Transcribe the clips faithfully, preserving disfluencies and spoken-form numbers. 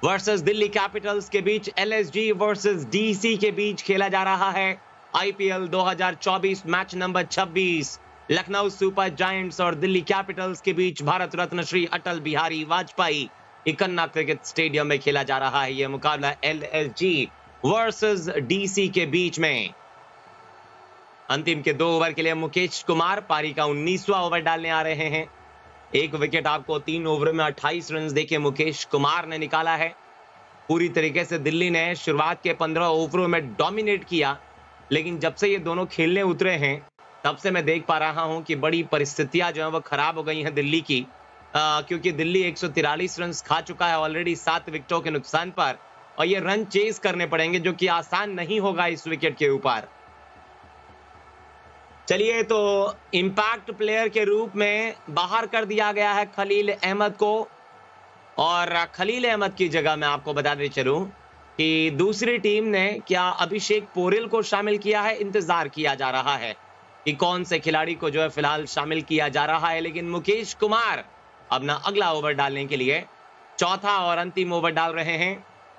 Versus Delhi Capitals के बीच LSG versus DC के बीच खेला जा रहा है आईपीएल दो हज़ार चौबीस मैच नंबर छब्बीस। लखनऊ सुपर जायंट्स और दिल्ली कैपिटल्स के बीच भारत रत्न श्री अटल बिहारी वाजपेयी इकन्ना क्रिकेट स्टेडियम में खेला जा रहा है यह मुकाबला एलएसजी वर्सेस डीसी के बीच में। अंतिम के दो ओवर के लिए मुकेश कुमार पारी का उन्नीसवां ओवर डालने आ रहे हैं। एक विकेट आपको तीन ओवर में अट्ठाईस रन देके मुकेश कुमार ने निकाला है। पूरी तरीके से दिल्ली ने शुरुआत के पंद्रह ओवरों में डोमिनेट किया, लेकिन जब से ये दोनों खेलने उतरे हैं तब से मैं देख पा रहा हूं कि बड़ी परिस्थितियां जो है वो खराब हो गई हैं दिल्ली की, आ, क्योंकि दिल्ली एक सौ तिरालीस रन खा चुका है ऑलरेडी सात विकेटों के नुकसान पर, और ये रन चेज करने पड़ेंगे जो कि आसान नहीं होगा इस विकेट के ऊपर। चलिए, तो इंपैक्ट प्लेयर के रूप में बाहर कर दिया गया है खलील अहमद को, और खलील अहमद की जगह मैं आपको बताते चलूं कि दूसरी टीम ने क्या अभिषेक पोरेल को शामिल किया है। इंतजार किया जा रहा है कि कौन से खिलाड़ी को जो है फिलहाल शामिल किया जा रहा है, लेकिन मुकेश कुमार अपना अगला ओवर डालने के लिए चौथा और अंतिम ओवर डाल रहे हैं।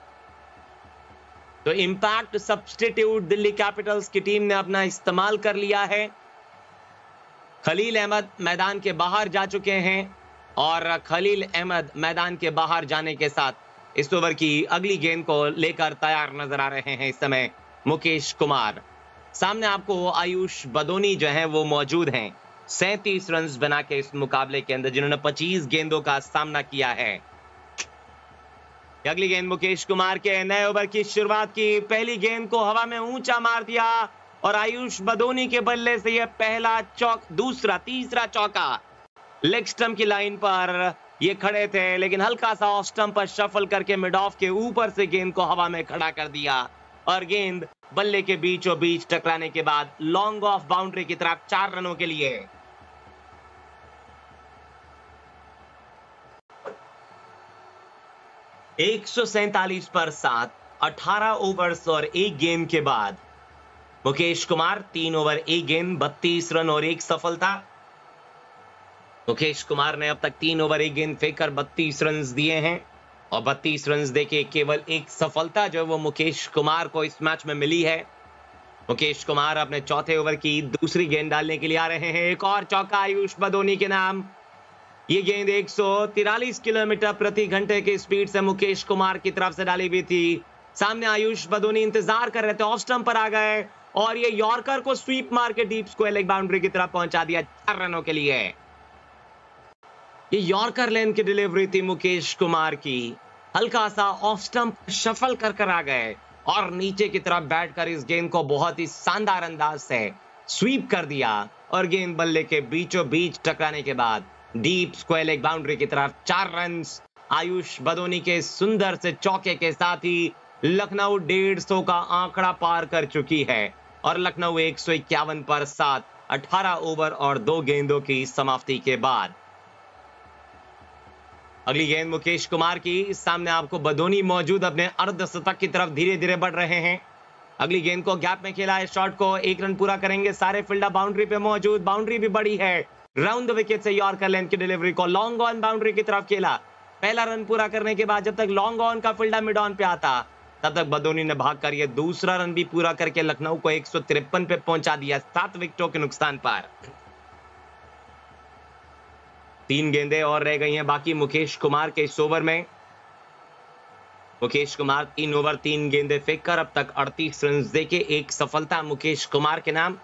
तो इंपैक्ट सब्स्टिट्यूट दिल्ली कैपिटल्स की टीम ने अपना इस्तेमाल कर लिया है। खलील अहमद मैदान के बाहर जा चुके हैं और खलील अहमद मैदान के बाहर जाने के साथ इस ओवर की अगली गेंद को लेकर तैयार नजर आ रहे हैं इस समय मुकेश कुमार। सामने आपको आयुष बदोनी जो है वो मौजूद हैं, सैंतीस रन बना के इस मुकाबले के अंदर, जिन्होंने पच्चीस गेंदों का सामना किया है। अगली गेंद मुकेश कुमार के नए ओवर की शुरुआत की, पहली गेंद को हवा में ऊंचा मार दिया और आयुष बदोनी के बल्ले से यह पहला चौक, दूसरा, तीसरा चौका। लेग स्टंप की लाइन पर ये खड़े थे, लेकिन हल्का सा ऑफ स्टंप पर शफल करके मिड ऑफ के ऊपर से गेंद को हवा में खड़ा कर दिया और गेंद बल्ले के बीचों बीच टकराने के बाद लॉन्ग ऑफ बाउंड्री की तरफ चार रनों के लिए। एक सौ सैंतालीस पर सात, अठारह ओवर्स और एक गेंद के बाद मुकेश कुमार तीन ओवर एक गेंद, बत्तीस रन और एक सफलता। मुकेश कुमार ने अब तक तीन ओवर एक गेंद फेंककर बत्तीस रन दिए हैं और बत्तीस रन देके केवल एक सफलता जो है वो मुकेश कुमार को इस मैच में मिली है। मुकेश कुमार अपने चौथे ओवर की दूसरी गेंद डालने के लिए आ रहे हैं। एक और चौका आयुष बदोनी के नाम। ये गेंद एक सौ तिरालीस किलोमीटर प्रति घंटे की स्पीड से मुकेश कुमार की तरफ से डाली हुई थी। सामने आयुष बदोनी इंतजार कर रहे थे, ऑफ स्टंप पर आ गए और ये यॉर्कर को स्वीप मार के डीप स्क्वायर लेग बाउंड्री की तरफ पहुंचा दिया चार रनों के लिए। ये यॉर्कर लेन की डिलीवरी थी मुकेश कुमार की, हल्का सा ऑफ स्टंप शफल कर कर आ गए और नीचे की तरफ बैठकर इस गेंद को बहुत ही शानदार अंदाज से स्वीप कर दिया और गेंद बल्ले के बीचों बीच टकराने के बाद डीप स्क्वायर लेग बाउंड्री की तरफ चार रन। आयुष बदोनी के सुंदर से चौके के साथ ही लखनऊ डेढ़ सौ का आंकड़ा पार कर चुकी है और लखनऊ एक सौ इक्यावन पर सात, अठारह ओवर और दो गेंदों की समाप्ति के बाद। अगली गेंद मुकेश कुमार की, सामने आपको बदोनी मौजूद अपने अर्धशतक की तरफ धीरे धीरे बढ़ रहे हैं। अगली गेंद को गैप में खेला है, शॉट को एक रन पूरा करेंगे, सारे फील्डर बाउंड्री पे मौजूद, बाउंड्री भी बड़ी है। राउंड द विकेट से यॉर्कर लेन की डिलीवरी को लॉन्ग ऑन बाउंड्री की तरफ खेला। पहला रन पूरा करने के बाद जब तक लॉन्ग ऑन का फील्डर मिड ऑन पे आता तब तक बदोनी ने भागकर ये दूसरा रन भी पूरा करके लखनऊ को एक सौ तिरपन पे पहुंचा दिया सात विकेटों के नुकसान पर। तीन गेंदें और रह गई हैं बाकी मुकेश कुमार के इस ओवर में। मुकेश कुमार तीन ओवर तीन गेंदें फेंककर अब तक अड़तीस रन देके एक सफलता मुकेश कुमार के नाम।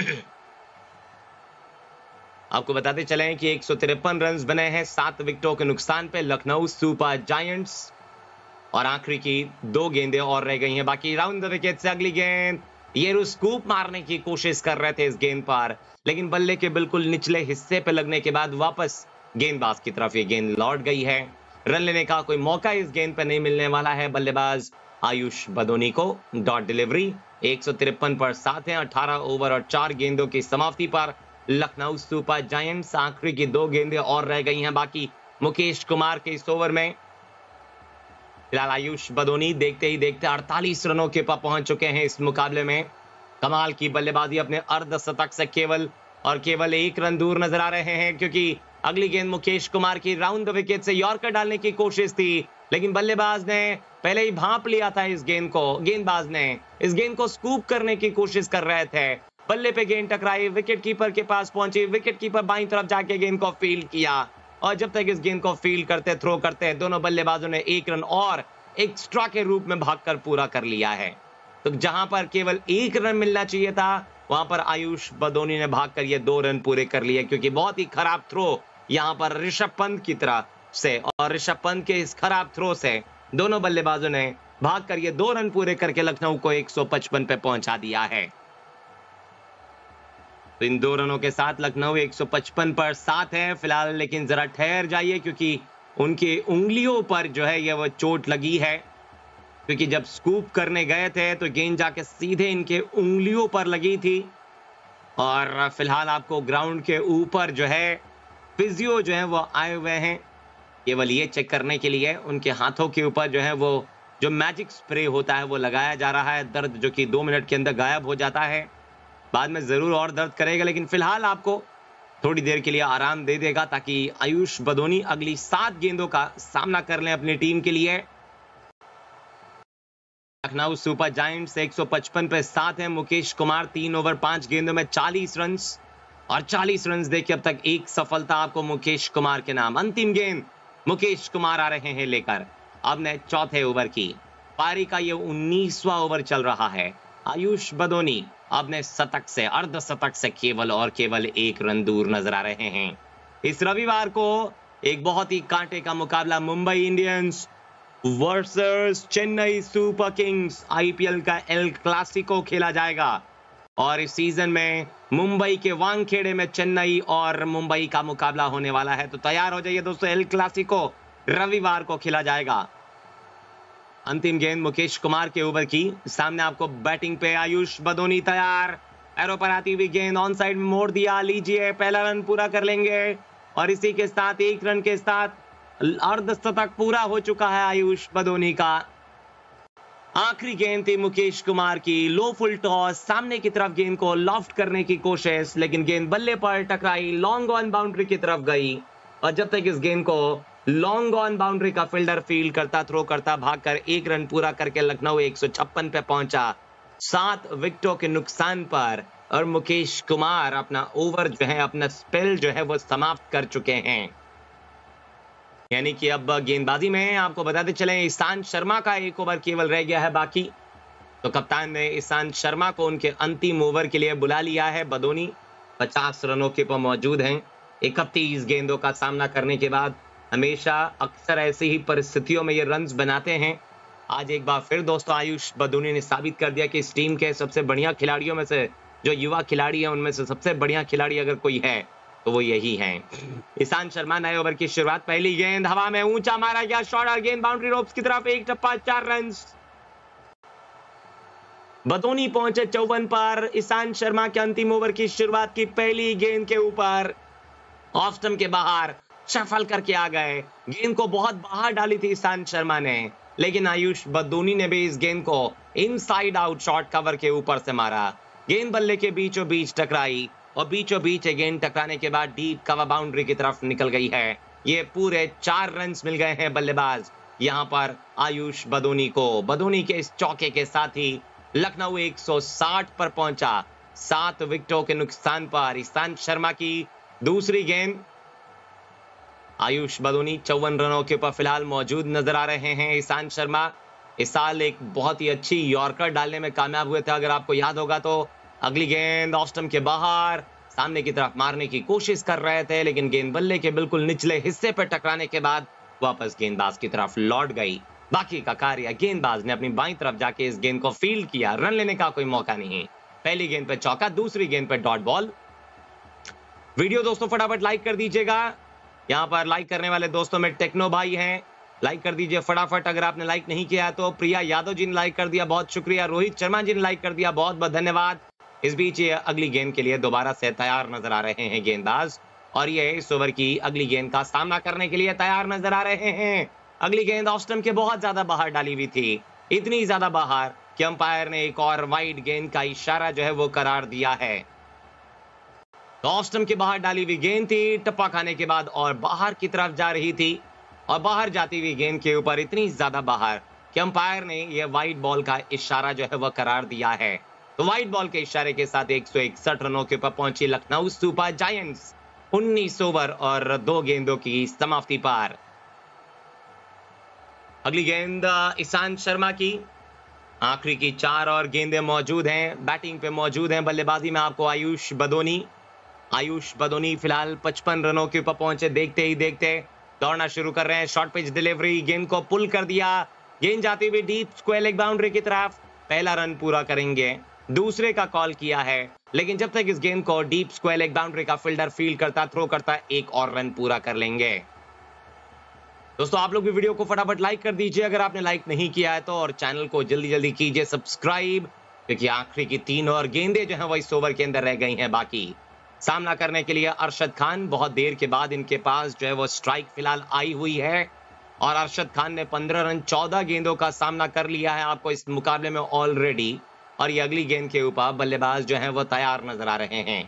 आपको बताते चलें कि एक सौ तिरपन रन बने हैं सात विकेटों के नुकसान पे लखनऊ सुपर जायंट्स, और आखिरी की दो गेंदें और रह गई हैं बाकी। राउंड द विकेट से अगली गेंद, ये स्कूप मारने की कोशिश कर रहे थे इस गेंद पर, लेकिन बल्ले के बिल्कुल निचले हिस्से पे लगने के बाद वापस गेंदबाज की तरफ ये गेंद लौट गई है। रन लेने का कोई मौका इस गेंद पर नहीं मिलने वाला है बल्लेबाज आयुष बदोनी को। डॉट डिलीवरी एक सौ तिरपन पर सात है, अठारह ओवर और चार गेंदों की समाप्ति पर लखनऊ सुपर जायंट्स। आखिरी की दो गेंदें और रह गई हैं बाकी मुकेश कुमार के इस ओवर में। फिलहाल आयुष बदोनी देखते ही देखते अड़तालीस रनों के पास पहुंच चुके हैं इस मुकाबले में। कमाल की बल्लेबाजी अपने अर्धशतक से केवल और केवल एक रन दूर नजर आ रहे हैं, क्योंकि अगली गेंद मुकेश कुमार की राउंड द विकेट से यॉर्कर डालने की कोशिश थी, लेकिन बल्लेबाज ने पहले ही भांप लिया था इस गेंद को। गेंदबाज ने इस गेंद को स्कूप करने की कोशिश कर रहे थे, बल्ले पे गेंद टकराई, विकेट कीपर के पास पहुंची, विकेट कीपर बाईं तरफ जाके गेंद को फील्ड किया और जब तक इस गेंद को फील्ड करते थ्रो करते दोनों बल्लेबाजों ने एक रन और एक्स्ट्रा के रूप में भागकर पूरा कर लिया है। तो जहां पर केवल एक रन मिलना चाहिए था वहां पर आयुष बदोनी ने भागकर ये दो रन पूरे कर लिए, क्योंकि बहुत ही खराब थ्रो यहां पर ऋषभ पंत की तरफ से और ऋषभ पंत के इस खराब थ्रो से दोनों बल्लेबाजों ने भागकर ये दो रन पूरे करके लखनऊ को एक सौ पचपन पे पहुंचा दिया है। तो इन दो रनों के साथ लखनऊ एक सौ पचपन पर साथ है फिलहाल, लेकिन जरा ठहर जाइए क्योंकि उनकी उंगलियों पर जो है ये वो चोट लगी है, क्योंकि जब स्कूप करने गए थे तो गेंद जाके सीधे इनके उंगलियों पर लगी थी और फिलहाल आपको ग्राउंड के ऊपर जो है फिजियो जो है वो आए हुए हैं केवल ये चेक करने के लिए। उनके हाथों के ऊपर जो है वो जो मैजिक स्प्रे होता है वो लगाया जा रहा है, दर्द जो कि दो मिनट के अंदर गायब हो जाता है, बाद में जरूर और दर्द करेगा लेकिन फिलहाल आपको थोड़ी देर के लिए आराम दे देगा ताकि आयुष बदोनी अगली सात गेंदों का सामना कर लें अपनी टीम के लिए। लखनऊ सुपर जायंट्स एक सौ पचपन पे साथ है। मुकेश कुमार तीन ओवर पांच गेंदों में चालीस रन और चालीस रन देके अब तक एक सफलता आपको मुकेश कुमार के नाम। अंतिम गेंद मुकेश कुमार आ रहे हैं लेकर अपने चौथे ओवर की पारी का ये उन्नीसवां ओवर चल रहा है। आयुष बदोनी अपने शतक से अर्धशतक से केवल और केवल एक रन दूर नजर आ रहे हैं। इस रविवार को एक बहुत ही कांटे का मुकाबला Mumbai Indians versus Chennai Super Kings IPL का एल क्लासिको खेला जाएगा और इस सीजन में मुंबई के वानखेड़े में चेन्नई और मुंबई का मुकाबला होने वाला है। तो तैयार हो जाइए दोस्तों, एल क्लासिको रविवार को खेला जाएगा। अंतिम गेंद मुकेश कुमार के ओवर की, सामने आपको बैटिंग पे आयुष बदोनी तैयार, एरो पर आती हुई गेंद ऑन साइड में मोड़ दिया, लीजिए पहला रन पूरा कर लेंगे और इसी के साथ एक रन के साथ अर्धशतक पूरा हो चुका है आयुष बदोनी का। आखिरी गेंद थी मुकेश कुमार की, लो फुल टॉस, सामने की तरफ गेंद को लॉफ्ट करने की कोशिश, लेकिन गेंद बल्ले पर टकराई, लॉन्ग ऑन बाउंड्री की तरफ गई और जब तक इस गेंद को लॉन्ग ऑन बाउंड्री का फील्डर फील्ड करता थ्रो करता भागकर एक रन पूरा करके लखनऊ एक सौ छप्पन पे पहुंचा सात विकेटों के नुकसान पर और मुकेश कुमार अपना ओवर जो है अपना स्पेल जो है वो समाप्त कर चुके हैं। यानी कि अब गेंदबाजी में आपको बताते चले ईशांत शर्मा का एक ओवर केवल रह गया है बाकी। तो कप्तान ने ईशांत शर्मा को उनके अंतिम ओवर के लिए बुला लिया है। बदोनी पचास रनों के पर मौजूद हैं। इकतीस गेंदों का सामना करने के बाद हमेशा अक्सर ऐसी ही परिस्थितियों में ये रन्स बनाते हैं। आज एक बार फिर दोस्तों आयुष बदोनी ने साबित कर दिया कि इस टीम के सबसे बढ़िया खिलाड़ियों में से जो युवा खिलाड़ी है उनमें से सबसे बढ़िया खिलाड़ी अगर कोई है तो वो यही है। ईशांत शर्मा नए ओवर की शुरुआत, पहली गेंद हवा में ऊंचा मारा गया शॉट और गेंद बाउंड्री रोप्स की तरफ, एक टप्पा चार रन। बदोनी पहुंचे चौवन पर। ईशांत शर्मा के अंतिम ओवर की शुरुआत की पहली गेंद के ऊपर ऑफ स्टंप के बाहर शफल करके आ गए। गेंद को बहुत बाहर डाली थी ईशांत शर्मा ने, लेकिन आयुष बदोनी ने भी इस गेंद को इनसाइड आउट शॉट कवर के ऊपर से मारा। गेंद बल्ले के बीचों बीच टकराई और बीचों बीच गेंद टकराने के बाद डीप कवर बाउंड्री की तरफ निकल गई है। ये पूरे चार रन मिल गए हैं बल्लेबाज यहां पर आयुष बदोनी को। बदोनी के इस चौके के साथ ही लखनऊ एक सौ साठ पर पहुंचा सात विकेटों के नुकसान पर। ईशांत शर्मा की दूसरी गेंद, आयुष बदोनी चौवन रनों के ऊपर फिलहाल मौजूद नजर आ रहे हैं। ईशांत शर्मा इस साल एक बहुत ही अच्छी यॉर्कर डालने में कामयाब हुए थे, अगर आपको याद होगा तो। अगली गेंद ऑफ स्टंप के बाहर सामने की तरफ मारने की कोशिश कर रहे थे, लेकिन गेंद बल्ले के बिल्कुल निचले हिस्से पर टकराने के बाद वापस गेंदबाज की तरफ लौट गई। बाकी का कार्य गेंदबाज ने अपनी बाईं तरफ जाके इस गेंद को फील्ड किया, रन लेने का कोई मौका नहीं। पहली गेंद पे चौका, दूसरी गेंद पे डॉट बॉल। वीडियो दोस्तों फटाफट लाइक कर दीजिएगा। यहाँ पर लाइक करने वाले दोस्तों में टेक्नो भाई हैं, लाइक कर दीजिए फटाफट। अगर आपने लाइक नहीं किया तो प्रिया यादव जी ने लाइक कर दिया, बहुत शुक्रिया। रोहित शर्मा जी ने लाइक कर दिया, बहुत बहुत धन्यवाद। इस बीच ये अगली गेंद के लिए दोबारा से तैयार नजर आ रहे हैं गेंदबाज और ये इस ओवर की अगली गेंद का सामना करने के लिए तैयार नजर आ रहे हैं। अगली गेंद ऑफ स्टंप के बहुत ज्यादा बाहर डाली हुई थी, इतनी ज्यादा बाहर कि अंपायर ने एक और वाइड गेंद का इशारा जो है वो करार दिया है। तो ऑफ स्टंप के बाहर डाली हुई गेंद थी, टप्पा खाने के बाद और बाहर की तरफ जा रही थी और बाहर जाती हुई गेंद के ऊपर इतनी ज्यादा बाहर कि अंपायर ने यह वाइट बॉल का इशारा जो है वह करार दिया है। तो वाइट बॉल के इशारे के साथ एक सौ इकसठ रनों के ऊपर पहुंची लखनऊ सुपर जायंट्स उन्नीस ओवर और दो गेंदों की समाप्ति पर। अगली गेंद ईशांत शर्मा की। आखिरी की चार और गेंदें मौजूद हैं, बैटिंग पे मौजूद हैं। बल्लेबाजी में आपको आयुष बदोनी आयुष बदोनी फिलहाल पचपन रनों के ऊपर पहुंचे। देखते ही देखते दौड़ना शुरू कर रहे हैं। शॉर्ट पिच डिलीवरी, गेंद को पुल कर दिया। गेंद जाती हुई डीप स्क्वायर लेग बाउंड्री की तरफ। पहला रन पूरा करेंगे, दूसरे का कॉल किया है, लेकिन जब तक इस गेंद को डीप स्क्वायर लेग बाउंड्री का फील्डर फील्ड करता, थ्रो करता, एक और रन पूरा कर लेंगे। दोस्तों आप लोग भी वीडियो को फटाफट लाइक कर दीजिए अगर आपने लाइक नहीं किया है तो, और चैनल को जल्दी जल्दी कीजिए सब्सक्राइब, क्योंकि आखिरी की तीन और गेंदें जो है वो इस ओवर के अंदर रह गई हैं बाकी। सामना करने के लिए अरशद खान, बहुत देर के बाद इनके पास जो है वो स्ट्राइक फिलहाल आई हुई है, और अरशद खान ने पंद्रह रन चौदह गेंदों का सामना कर लिया है आपको इस मुकाबले में ऑलरेडी, और ये अगली गेंद के ऊपर बल्लेबाज जो है वो तैयार नजर आ रहे हैं।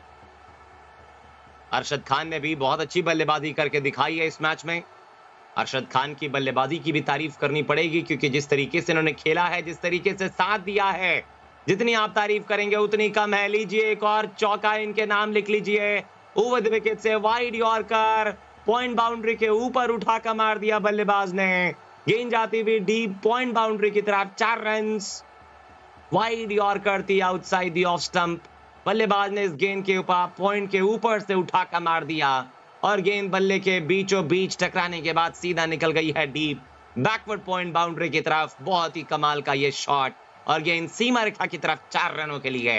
अरशद खान ने भी बहुत अच्छी बल्लेबाजी करके दिखाई है इस मैच में। अरशद खान की बल्लेबाजी की भी तारीफ करनी पड़ेगी, क्योंकि जिस तरीके से इन्होंने खेला है, जिस तरीके से साथ दिया है, जितनी आप तारीफ करेंगे उतनी कम है। लीजिए एक और चौका इनके नाम लिख लीजिए। ओवर द विकेट से वाइड यॉर्कर, पॉइंट बाउंड्री के ऊपर उठाकर मार दिया बल्लेबाज ने। गेंद जाती हुई डीप पॉइंट बाउंड्री की तरफ, चार रन्स। वाइड यॉर्कर थी आउटसाइड द ऑफ स्टंप। बल्लेबाज ने इस गेंद के ऊपर पॉइंट के ऊपर से उठाकर मार दिया, और गेंद बल्ले के बीचों बीच टकराने के बाद सीधा निकल गई है डीप बैकवर्ड पॉइंट बाउंड्री की तरफ। बहुत ही कमाल का ये शॉट, और गेंद सीमा रेखा की तरफ चार रनों के लिए।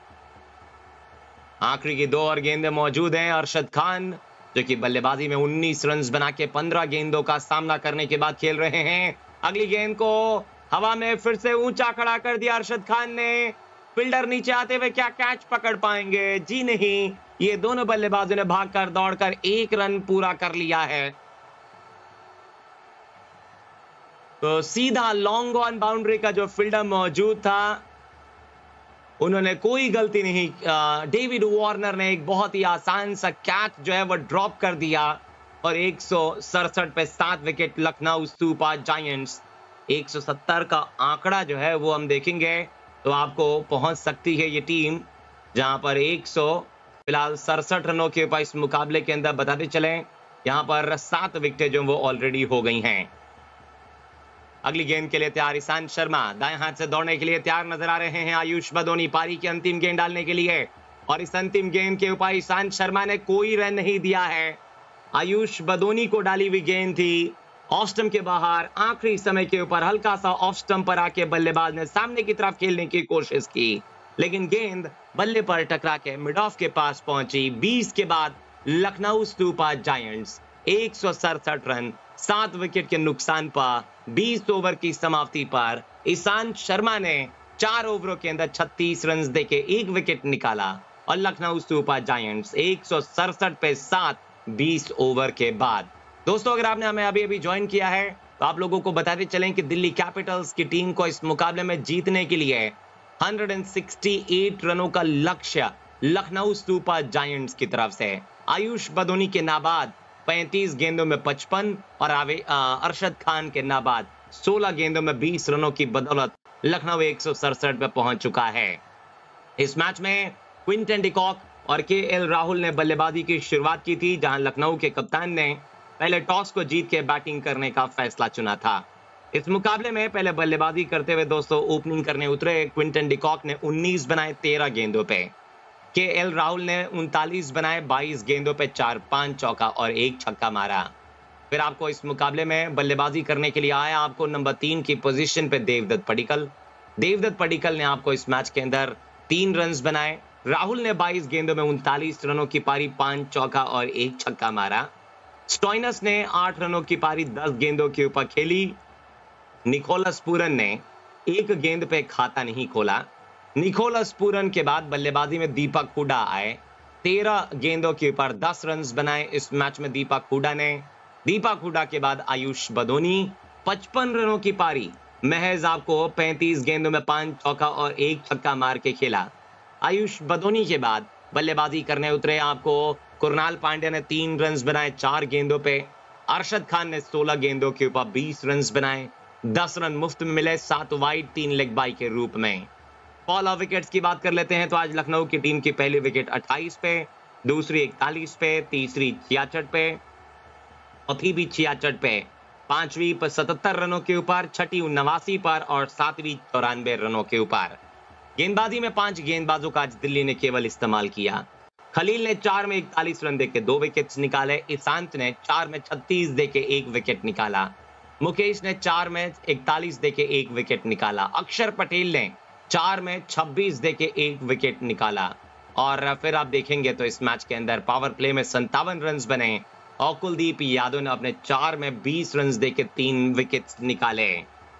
आखिरी की दो और गेंदें मौजूद हैं। अरशद खान जो कि बल्लेबाजी में उन्नीस रन बना के पंद्रह गेंदों का सामना करने के बाद खेल रहे हैं। अगली गेंद को हवा में फिर से ऊंचा खड़ा कर दिया अरशद खान ने। फील्डर नीचे आते हुए क्या कैच पकड़ पाएंगे? जी नहीं, ये दोनों बल्लेबाजों ने भागकर दौड़कर एक रन पूरा कर लिया है। तो सीधा लॉन्ग ऑन बाउंड्री का जो फील्डर मौजूद था, उन्होंने कोई गलती नहीं। डेविड वार्नर ने एक बहुत ही आसान सा कैच जो है वो ड्रॉप कर दिया, और एक सौ सड़सठ पे सात विकेट लखनऊ सुपर जायंट्स। एक सौ सत्तर का आंकड़ा जो है वो हम देखेंगे तो आपको पहुंच सकती है ये टीम, जहां पर एक सौ फिलहाल सड़सठ रनों के ऊपर इस मुकाबले के अंदर बताते चले, यहां पर सात विकेटें जो वो ऑलरेडी हो गई हैं। अगली गेंद के लिए तैयार ईशांत शर्मा, दाएं हाथ से दौड़ने के लिए तैयार नजर आ रहे हैं आयुष बदोनी, पारी की अंतिम गेंद डालने के लिए, और इस अंतिम गेंद के ऊपर ईशांत शर्मा ने कोई रन नहीं दिया है। आयुष बदोनी को डाली हुई गेंद थी ऑफ स्टंप के बाहर। आखिरी समय के ऊपर हल्का सा ऑफ स्टंप पर आके बल्लेबाज ने सामने की तरफ खेलने की कोशिश की, लेकिन गेंद बल्ले पर टकरा के मिड ऑफ के पास पहुंची। बीस के बाद लखनऊ सुपर जायंट्स एक सौ सड़सठ रन सात विकेट के नुकसान पर बीस ओवर की समाप्ति पर ईशांत शर्मा ने चार ओवरों के अंदर छत्तीस रन देके एक विकेट निकाला, और लखनऊ सुपर जायंट्स एक सौ सड़सठ पे सात बीस ओवर के बाद। दोस्तों अगर आपने हमें अभी अभी ज्वाइन किया है तो आप लोगों को बताते चलें कि दिल्ली कैपिटल्स की टीम को इस मुकाबले में जीतने के लिए एक सौ अड़सठ रनों का लक्ष्य लखनऊ सुपर जायंट्स की तरफ से। आयुष बदोनी के नाबाद पैंतीस गेंदों में पचपन, और आवे अरशद खान के नाबाद सोलह गेंदों में बीस रनों की बदौलत लखनऊ एक सौ सड़सठ पे पहुंच चुका है। इस मैच में क्विंटन डिकॉक और के एल राहुल ने बल्लेबाजी की शुरुआत की थी, जहां लखनऊ के कप्तान ने पहले टॉस को जीत के बैटिंग करने का फैसला चुना था। इस मुकाबले में पहले बल्लेबाजी करते हुए दोस्तों ओपनिंग करने उतरे क्विंटन डिकॉक ने उन्नीस बनाए तेरह गेंदों पे। के एल राहुल ने उनतालीस बनाए बाईस गेंदों पे चार पांच चौका और एक छक्का मारा। फिर आपको इस मुकाबले में बल्लेबाजी करने के लिए आया आपको नंबर तीन की पोजीशन पे देवदत्त पडिक्कल। देवदत्त पडिक्कल ने आपको इस मैच के अंदर तीन रन बनाए। राहुल ने बाईस गेंदों में उनतालीस रनों की पारी, पांच चौका और एक छक्का मारा। स्टोइनस ने आठ रनों की पारी दस गेंदों के ऊपर खेली। निकोलस पूरन ने एक गेंद पे खाता नहीं खोला। निकोलस पूरन के बाद बल्लेबाजी में दीपक हुडा आए, तेरह गेंदों के ऊपर दस रन बनाए इस मैच में दीपक हुडा ने। दीपक हुडा के बाद आयुष बदोनी पचपन रनों की पारी, महज आपको पैंतीस गेंदों में पांच चौका और एक छक्का मार के खेला। आयुष बदोनी के बाद बल्लेबाजी करने उतरे आपको कुरनाल पांड्या ने तीन रन बनाए चार गेंदों पे। अरशद खान ने सोलह गेंदों के ऊपर बीस रन बनाए, दस रन मुफ्त में मिले, सात वाइड, तीन लेग बाई के रूप में। फॉल ऑफ विकेट्स की बात कर लेते हैं तो आज लखनऊ की टीम की पहली विकेट अट्ठाईस पे, दूसरी इकतालीस पे, तीसरी छियासठ पे, चौथी भी छियासठ पे, पांचवी पर सतहत्तर रनों के ऊपर, छठी नवासी पर और सातवीं चौरानवे रनों के ऊपर। गेंदबाजी में पांच गेंदबाजों का आज दिल्ली ने केवल इस्तेमाल किया। खलील ने चार में इकतालीस रन देके दो विकेट्स निकाले, ईशांत ने चार में छत्तीस देके एक विकेट निकाला, मुकेश ने चार में इकतालीस देके एक विकेट निकाला, अक्षर पटेल ने चार में छब्बीस देके एक विकेट निकाला। और फिर आप देखेंगे तो इस मैच के अंदर पावर प्ले में संतावन रन बने और कुलदीप यादव ने अपने चार में बीस रन देके तीन विकेट्स निकाले।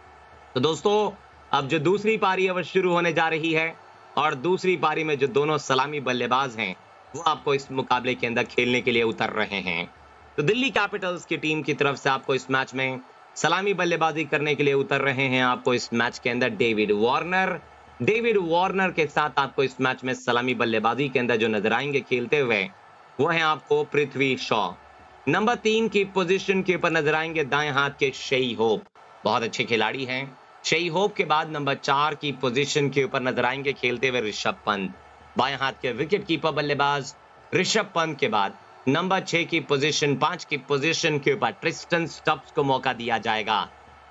तो दोस्तों अब जो दूसरी पारी है वो शुरू होने जा रही है और दूसरी पारी में जो दोनों सलामी बल्लेबाज हैं वो आपको इस मुकाबले के अंदर खेलने के लिए उतर रहे हैं। तो दिल्ली कैपिटल्स की टीम की तरफ से आपको इस मैच में सलामी बल्लेबाजी करने के लिए उतर रहे हैं आपको इस मैच के अंदर डेविड वार्नर। डेविड वार्नर के साथ आपको इस मैच में सलामी बल्लेबाजी के अंदर जो नजर आएंगे खेलते हुए वो है आपको पृथ्वी शॉ। नंबर तीन की पोजीशन के ऊपर नजर आएंगे दाएं हाथ के शेई होप, बहुत अच्छे खिलाड़ी हैं। शेई होप के बाद नंबर चार की पोजीशन के ऊपर नजर आएंगे खेलते हुए ऋषभ पंत, बाएं हाथ के विकेट कीपर बल्लेबाज। ऋषभ पंत के बाद नंबर छह की पोजीशन, पांच की पोजीशन के ऊपर ट्रिस्टन स्टब्स को मौका दिया जाएगा।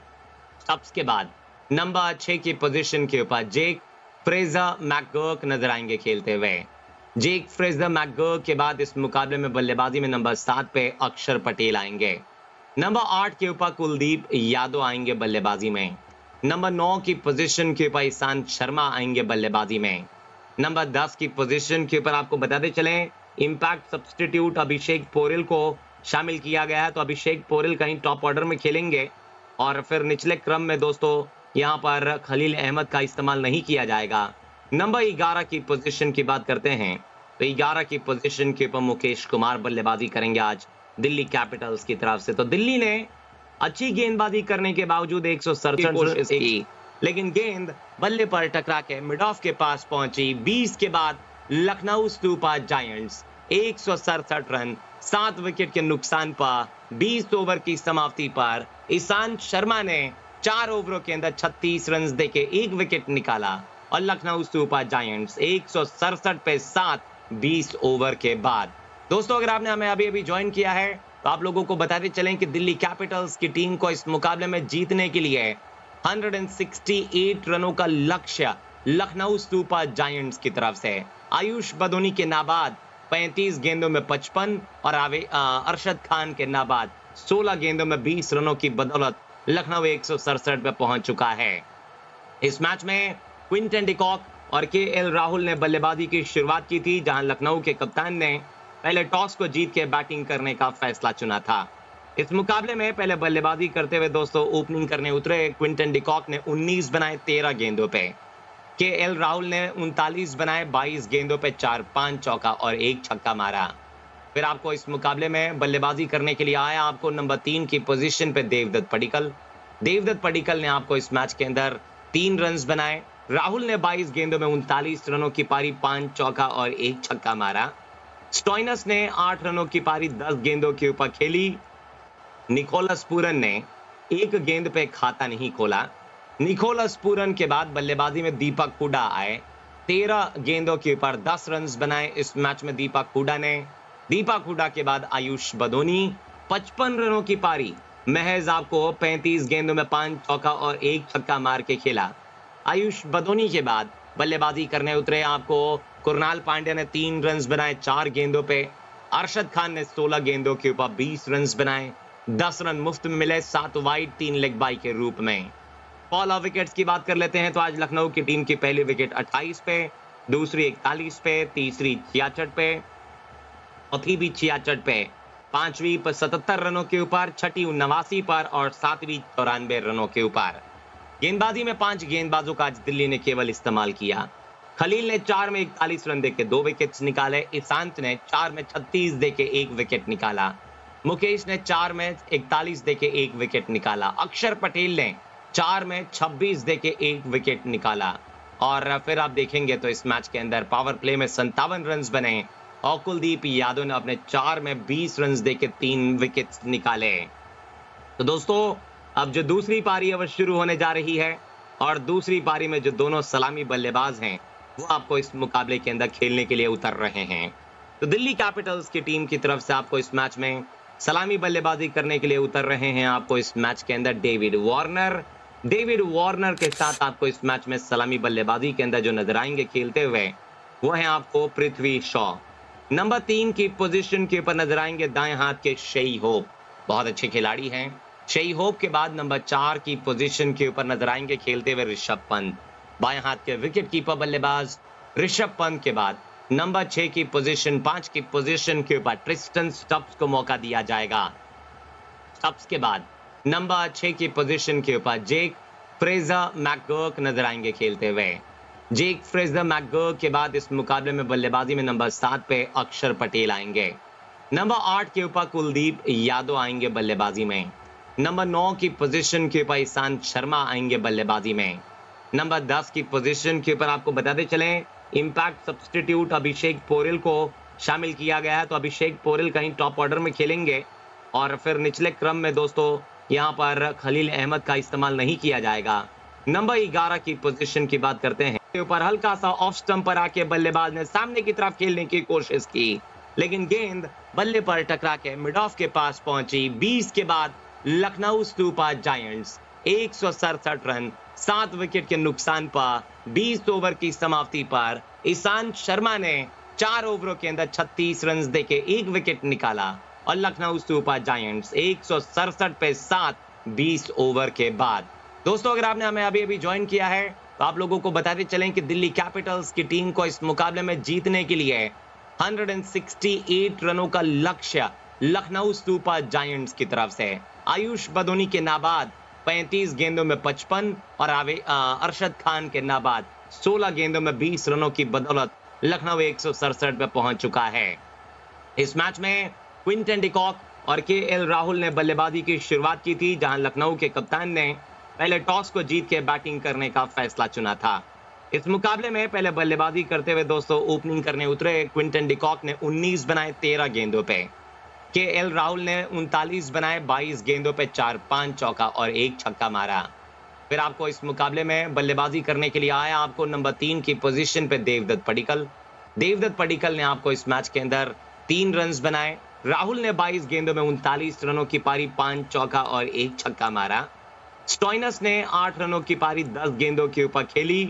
स्टब्स के बाद नंबर छह की पोजीशन के ऊपर जेक फ्रेजर मैकगर्क नजर आएंगे खेलते हुए। जेक फ्रेजर मैकगर्क के बाद इस मुकाबले में बल्लेबाजी में नंबर सात पे अक्षर पटेल आएंगे। नंबर आठ के ऊपर कुलदीप यादव आएंगे बल्लेबाजी में। नंबर नौ की पोजीशन के ऊपर ईशांत शर्मा आएंगे बल्लेबाजी में। नंबर दस की पोजीशन के ऊपर आपको बताते चलें इंपैक्ट सब्स्टिट्यूट अभिषेक पोरेल को शामिल किया गया है, तो अभिषेक पोरेल कहीं टॉप ऑर्डर में खेलेंगे और फिर निचले क्रम में दोस्तों यहाँ पर खलील अहमद का इस्तेमाल नहीं किया जाएगा। नंबर ग्यारह की पोजीशन की बात करते हैं तो ग्यारह की पोजीशन के ऊपर मुकेश कुमार बल्लेबाजी करेंगे आज दिल्ली कैपिटल्स की तरफ से। तो दिल्ली ने अच्छी गेंदबाजी करने के बावजूद एक सौ सड़सठ कोशिश की, लेकिन गेंद बल्ले पर टकरा के मिड ऑफ के पास पहुंची। बीस के बाद लखनऊ सुपर जायंट्स एक सौ सड़सठ रन सात विकेट के नुकसान पर बीस ओवर की समाप्ति पर ईशांत शर्मा ने चार ओवरों के अंदर छत्तीस रन देके एक विकेट निकाला और लखनऊ सुपर जायंट्स एक सौ सड़सठ पे सात बीस ओवर के बाद। दोस्तों अगर आपने हमें अभी अभी ज्वाइन किया है तो आप लोगों को बताते चलें कि दिल्ली कैपिटल्स की टीम को इस मुकाबले में जीतने के लिए एक सौ अड़सठ रनों का लक्ष्य लखनऊ सुपर जायंट्स की तरफ से। आयुष बदोनी के नाबाद पैंतीस गेंदों में पचपन और आवे अरशद खान के नाबाद सोलह गेंदों में बीस रनों की बदौलत लखनऊ एक सौ सड़सठ पे पहुंच चुका है। इस मैच में क्विंटन डिकॉक और के एल राहुल ने बल्लेबाजी की शुरुआत की थी, जहां लखनऊ के कप्तान ने पहले टॉस को जीत के बैटिंग करने का फैसला चुना था। इस मुकाबले में पहले बल्लेबाजी करते हुए दोस्तों ओपनिंग करने उतरे क्विंटन डिकॉक ने उन्नीस बनाए तेरह गेंदों पे, के एल राहुल ने उनतालीस बनाए बाईस गेंदों पे चार पांच चौका और एक छक्का मारा। फिर आपको इस मुकाबले में बल्लेबाजी करने के लिए आया आपको नंबर तीन की पोजीशन पे देवदत्त पडिक्कल। देवदत्त पडिक्कल ने आपको इस मैच के अंदर तीन रन बनाए। राहुल ने बाईस गेंदों में उनतालीस रनों की पारी, पांच चौका और एक छक्का मारा। स्टॉइनस ने आठ रनों की पारी दस गेंदों के ऊपर खेली। निकोलस पूरन ने एक गेंद पे खाता नहीं खोला। निकोलस पूरन के बाद बल्लेबाजी में दीपक हुडा आए, तेरह गेंदों के ऊपर दस रन बनाए इस मैच में दीपक हुडा ने। दीपक हुडा के बाद आयुष बदोनी पचपन रनों की पारी महज आपको पैंतीस गेंदों में पांच चौका और एक छक्का मार के खेला। आयुष बदोनी के बाद बल्लेबाजी करने उतरे आपको कुरनाल पांड्या ने तीन रन बनाए चार गेंदों पे। अरशद खान ने सोलह गेंदों के ऊपर बीस रन बनाए, दस रन मुफ्त में मिले, सात वाइड तीन लेग बाई के रूप में। फॉल ऑफ विकेट्स की बात कर लेते हैं तो आज लखनऊ की टीम की पहली विकेट अट्ठाईस पे, दूसरी इकतालीस पे, तीसरी छियासठ पे, चौथी भी छियासठ पे, पांचवी पर सतहत्तर रनों के ऊपर, छठी नवासी पर और सातवीं चौरानवे रनों के ऊपर। गेंदबाजी में पांच गेंदबाजों का आज दिल्ली ने केवल इस्तेमाल किया। खलील ने चार में इकतालीस रन देके दो विकेट्स निकाले। ईशांत ने चार में छत्तीस देके एक विकेट निकाला। मुकेश ने चार में इकतालीस देके एक विकेट निकाला। अक्षर पटेल ने चार में छब्बीस देके एक विकेट निकाला। और फिर आप देखेंगे तो इस मैच के अंदर पावर प्ले में संतावन रन बने और कुलदीप यादव ने अपने चार में बीस रन देके तीन विकेट्स निकाले। तो दोस्तों अब जो दूसरी पारी अब शुरू होने जा रही है और दूसरी पारी में जो दोनों सलामी बल्लेबाज हैं वो आपको इस मुकाबले के अंदर खेलने के लिए उतर रहे हैं। तो दिल्ली कैपिटल्स की टीम की तरफ से आपको इस मैच में सलामी बल्लेबाजी करने के लिए उतर रहे हैं आपको इस मैच के अंदर डेविड वार्नर। डेविड वार्नर के साथ आपको इस मैच में सलामी बल्लेबाजी के अंदर जो नजर आएंगे खेलते हुए वो है आपको पृथ्वी शॉ। नंबर तीन की पोजीशन के ऊपर नजर आएंगे दाएं हाथ के शेई होप, बहुत अच्छे खिलाड़ी हैं। शेई होप के बाद नंबर चार की पोजीशन के ऊपर नजर आएंगे खेलते हुए ऋषभ पंत, बाएं हाथ के विकेट कीपर बल्लेबाज। ऋषभ पंत के बाद नंबर छह की पोजीशन, पांच की पोजीशन के ऊपर ट्रिस्टन स्टब्स को मौका दिया जाएगा। स्टब्स के बाद नंबर छह की पोजीशन के ऊपर जेक फ्रेजर मैकगर्क नजर आएंगे खेलते हुए। जेक फ्रेजर मैकगर्क के बाद इस मुकाबले में बल्लेबाजी में नंबर सात पे अक्षर पटेल आएंगे। नंबर आठ के ऊपर कुलदीप यादव आएंगे बल्लेबाजी में। नंबर नौ की पोजीशन के ऊपर ईशांत शर्मा आएंगे बल्लेबाजी में। नंबर दस की पोजीशन के ऊपर आपको बताते चलें इंपैक्ट सब्स्टिट्यूट अभिषेक पोरेल को शामिल किया गया है, तो अभिषेक पोरेल कहीं टॉप ऑर्डर में खेलेंगे और फिर निचले क्रम में दोस्तों यहाँ पर खलील अहमद का इस्तेमाल नहीं किया जाएगा। नंबर ग्यारह की पोजीशन की बात करते हैं, ऊपर हल्का सा ऑफ स्टंप पर आके बल्लेबाज ने सामने की तरफ खेलने की कोशिश की लेकिन गेंद बल्ले पर टकरा के मिड ऑफ के पास पहुंची। बीस के बाद लखनऊ सुपर जायंट्स एक सौ सड़सठ रन सात विकेट के नुकसान पर बीस ओवर की समाप्ति पर ईशांत शर्मा ने चार ओवरों के अंदर छत्तीस रन देके एक विकेट निकाला और लखनऊ सुपर जायंट्स एक सौ सड़सठ पे सात बीस ओवर के बाद। दोस्तों अगर आपने हमें अभी अभी ज्वाइन किया है तो आप लोगों को बताते चलें कि दिल्ली कैपिटल्स की टीम को इस मुकाबले में जीतने के लिए एक सौ अड़सठ रनों का लक्ष्य लखनऊ सुपर जायंट्स की तरफ से। आयुष बदोनी के नाबाद पैंतीस गेंदों में पचपन और आवे अरशद खान के नाबाद सोलह गेंदों में बीस रनों की बदौलत लखनऊ एक सौ सड़सठ पे पहुंच चुका है। इस मैच में क्विंटन डिकॉक और के एल राहुल ने बल्लेबाजी की शुरुआत की थी, जहां लखनऊ के कप्तान ने पहले टॉस को जीत के बैटिंग करने का फैसला चुना था। इस मुकाबले में पहले बल्लेबाजी करते हुए दोस्तों ओपनिंग करने उतरे क्विंटन डिकॉक ने उन्नीस बनाए तेरह गेंदों पे, के एल राहुल ने उनतालीस बनाए बाईस गेंदों पे चार पांच चौका और एक छक्का मारा। फिर आपको इस मुकाबले में बल्लेबाजी करने के लिए आया आपको नंबर तीन की पोजीशन पे देवदत्त पडिक्कल। देवदत्त पडिक्कल ने आपको इस मैच के अंदर तीन रन बनाए। राहुल ने बाईस गेंदों में उनतालीस रनों की पारी पांच चौका और एक छक्का मारा। स्टॉइनस ने आठ रनों की पारी दस गेंदों के ऊपर खेली।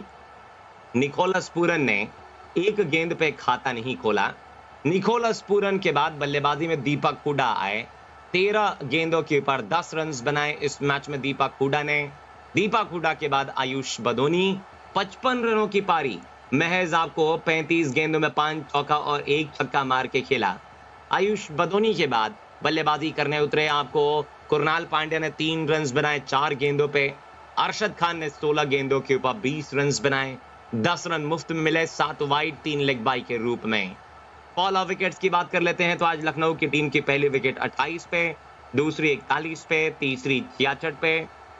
निकोलस पूरन ने एक गेंद पे खाता नहीं खोला। निकोलस पूरन के बाद बल्लेबाजी में दीपक हुडा आए, तेरह गेंदों के ऊपर दस रन बनाए इस मैच में दीपक हुडा ने। दीपक हुडा के बाद आयुष बदोनी पचपन रनों की पारी महज आपको पैंतीस गेंदों में पांच चौका और एक छक्का मार के खेला। आयुष बदोनी के बाद बल्लेबाजी करने उतरे आपको कुरनाल पांड्या ने तीन रन बनाए चार गेंदों पे। अरशद खान ने सोलह गेंदों के ऊपर बीस रन बनाए, दस रन मुफ्त में मिले, सात वाइड तीन लेग बाई के रूप में। फॉल ऑफ विकेट्स की बात कर लेते हैं तो आज लखनऊ की टीम की पहली विकेट अट्ठाईस पे, दूसरी इकतालीस पे, तीसरी छियासठ पे,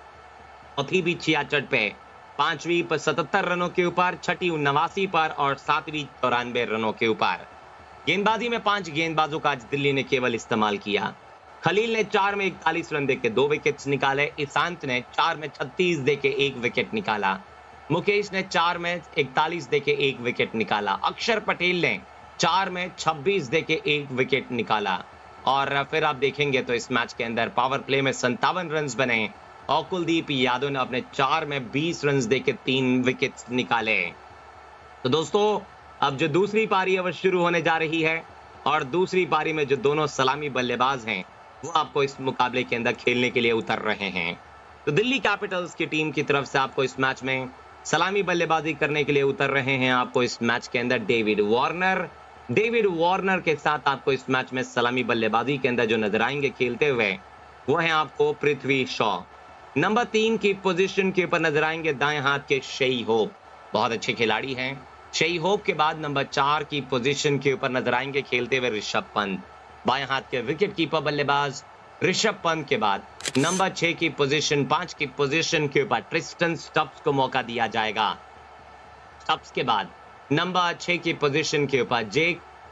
चौथी भी छियासठ पे, पांचवी पर सतहत्तर रनों के ऊपर, छठी नवासी पर और सातवीं चौरानवे रनों के ऊपर। गेंदबाजी में पांच गेंदबाजों का आज दिल्ली ने केवल इस्तेमाल किया। खलील ने चार में इकतालीस रन देके दो विकेट्स निकाले। ईशांत ने चार में छत्तीस देके एक विकेट निकाला। मुकेश ने चार में इकतालीस देके एक विकेट निकाला। अक्षर पटेल ने चार में छब्बीस देके एक विकेट निकाला। और फिर आप देखेंगे तो इस मैच के अंदर पावर प्ले में संतावन रन बने और कुलदीप यादव ने अपने चार में बीस रन देके तीन विकेट्स निकाले। तो दोस्तों अब जो दूसरी पारी अब शुरू होने जा रही है और दूसरी पारी में जो दोनों सलामी बल्लेबाज हैं वो आपको इस मुकाबले के अंदर खेलने के लिए उतर रहे हैं। तो दिल्ली कैपिटल्स की टीम की तरफ से आपको इस मैच में सलामी बल्लेबाजी करने के लिए उतर रहे हैं आपको इस मैच के अंदर डेविड वार्नर। डेविड वार्नर के साथ आपको इस मैच में सलामी बल्लेबाजी के अंदर जो नजर आएंगे खेलते हुए वो है आपको पृथ्वी शॉ। नंबर तीन की पोजीशन के ऊपर नजर आएंगे दाएं हाथ के शेई होप, बहुत अच्छे खिलाड़ी हैं। शेई होप के बाद नंबर चार की पोजीशन के ऊपर नजर आएंगे खेलते हुए ऋषभ पंत, बाएं हाथ के विकेट कीपर बल्लेबाज। ऋषभ पंत के बाद नंबर छह की पोजीशन, पांच की पोजीशन के ऊपर ट्रिस्टन स्टब्स को मौका दिया जाएगा। स्टब्स के बाद नंबर छह की पोजीशन के ऊपर जेक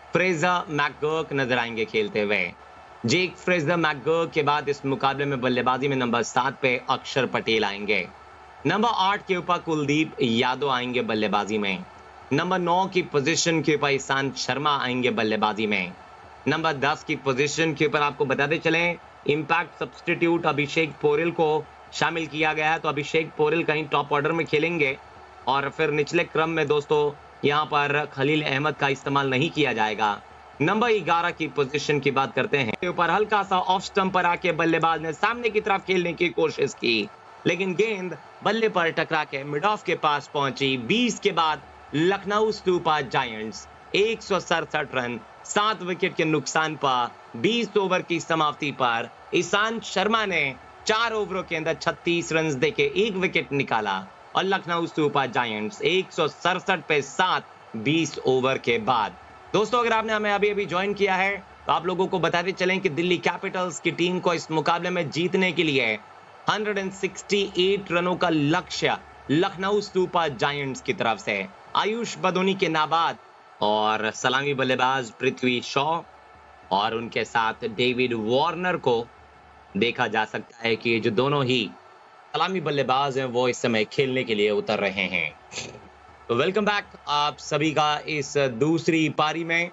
फ्रेजर मैकगर्क नजर आएंगे खेलते हुए। जेक फ्रेजर मैकगर्क के बाद इस मुकाबले में बल्लेबाजी में नंबर सात पे अक्षर पटेल आएंगे। नंबर आठ के ऊपर कुलदीप यादव आएंगे बल्लेबाजी में। नंबर नौ की पोजीशन के ऊपर ईशांत शर्मा आएंगे बल्लेबाजी में। नंबर दस की पोजीशन के ऊपर आपको बताते चलें इंपैक्ट सब्स्टिट्यूट अभिषेक पोरेल को शामिल किया गया है, तो अभिषेक पोरेल कहीं टॉप ऑर्डर में खेलेंगे और फिर निचले क्रम में दोस्तों यहां पर खलील अहमद का इस्तेमाल नहीं किया जाएगा। नंबर ग्यारह की पोजीशन की बात करते हैं, ऊपर हल्का सा ऑफ स्टंप पर आके बल्लेबाज ने सामने की तरफ खेलने की कोशिश की, लेकिन गेंद बल्ले पर टकरा के मिड ऑफ के पास पहुंची। बीस के बाद लखनऊ सुपर जायंट्स एक सौ सड़सठ रन सात विकेट के नुकसान पर बीस ओवर की समाप्ति पर ईशांत शर्मा ने चार ओवरों के अंदर छत्तीस रन देके एक विकेट निकाला और लखनऊ सुपर जायंट्स एक सौ सड़सठ पे सात बीस ओवर के बाद। दोस्तों अगर आपने हमें अभी अभी ज्वाइन किया है तो आप लोगों को बताते चलें कि दिल्ली कैपिटल्स की टीम को इस मुकाबले में जीतने के लिए एक सौ अड़सठ रनों का लक्ष्य लखनऊ सुपर जायंट्स की तरफ से। आयुष बदोनी के नाबाद और सलामी बल्लेबाज पृथ्वी शॉ और उनके साथ डेविड वार्नर को देखा जा सकता है कि जो दोनों ही सलामी बल्लेबाज हैं वो इस समय खेलने के लिए उतर रहे हैं। तो वेलकम बैक आप सभी का इस दूसरी पारी में,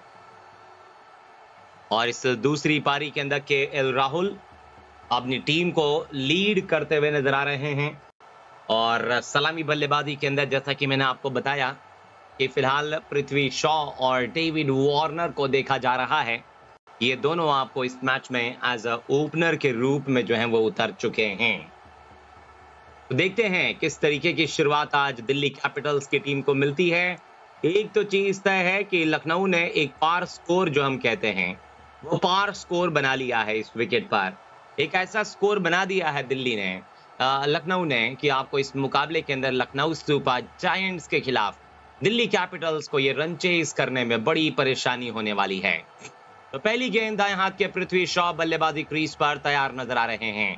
और इस दूसरी पारी के अंदर के एल राहुल अपनी टीम को लीड करते हुए नजर आ रहे हैं और सलामी बल्लेबाजी के अंदर जैसा कि मैंने आपको बताया कि फिलहाल पृथ्वी शॉ और डेविड वार्नर को देखा जा रहा है। ये दोनों आपको इस मैच में एज अ ओपनर के रूप में जो है वो उतर चुके हैं। तो देखते हैं किस तरीके की शुरुआत आज दिल्ली कैपिटल्स की टीम को मिलती है। एक तो चीज तय है कि लखनऊ ने एक पार स्कोर जो हम कहते हैं वो पार स्कोर बना लिया है इस विकेट पर। एक ऐसा स्कोर बना दिया है दिल्ली ने लखनऊ ने कि आपको इस मुकाबले के अंदर लखनऊ सुपर जायंट्स के खिलाफ दिल्ली कैपिटल्स को ये रन चेज करने में बड़ी परेशानी होने वाली है। तो पहली गेंद दाएं हाथ के पृथ्वी शॉ बल्लेबाजी क्रीज पर तैयार नजर आ रहे हैं।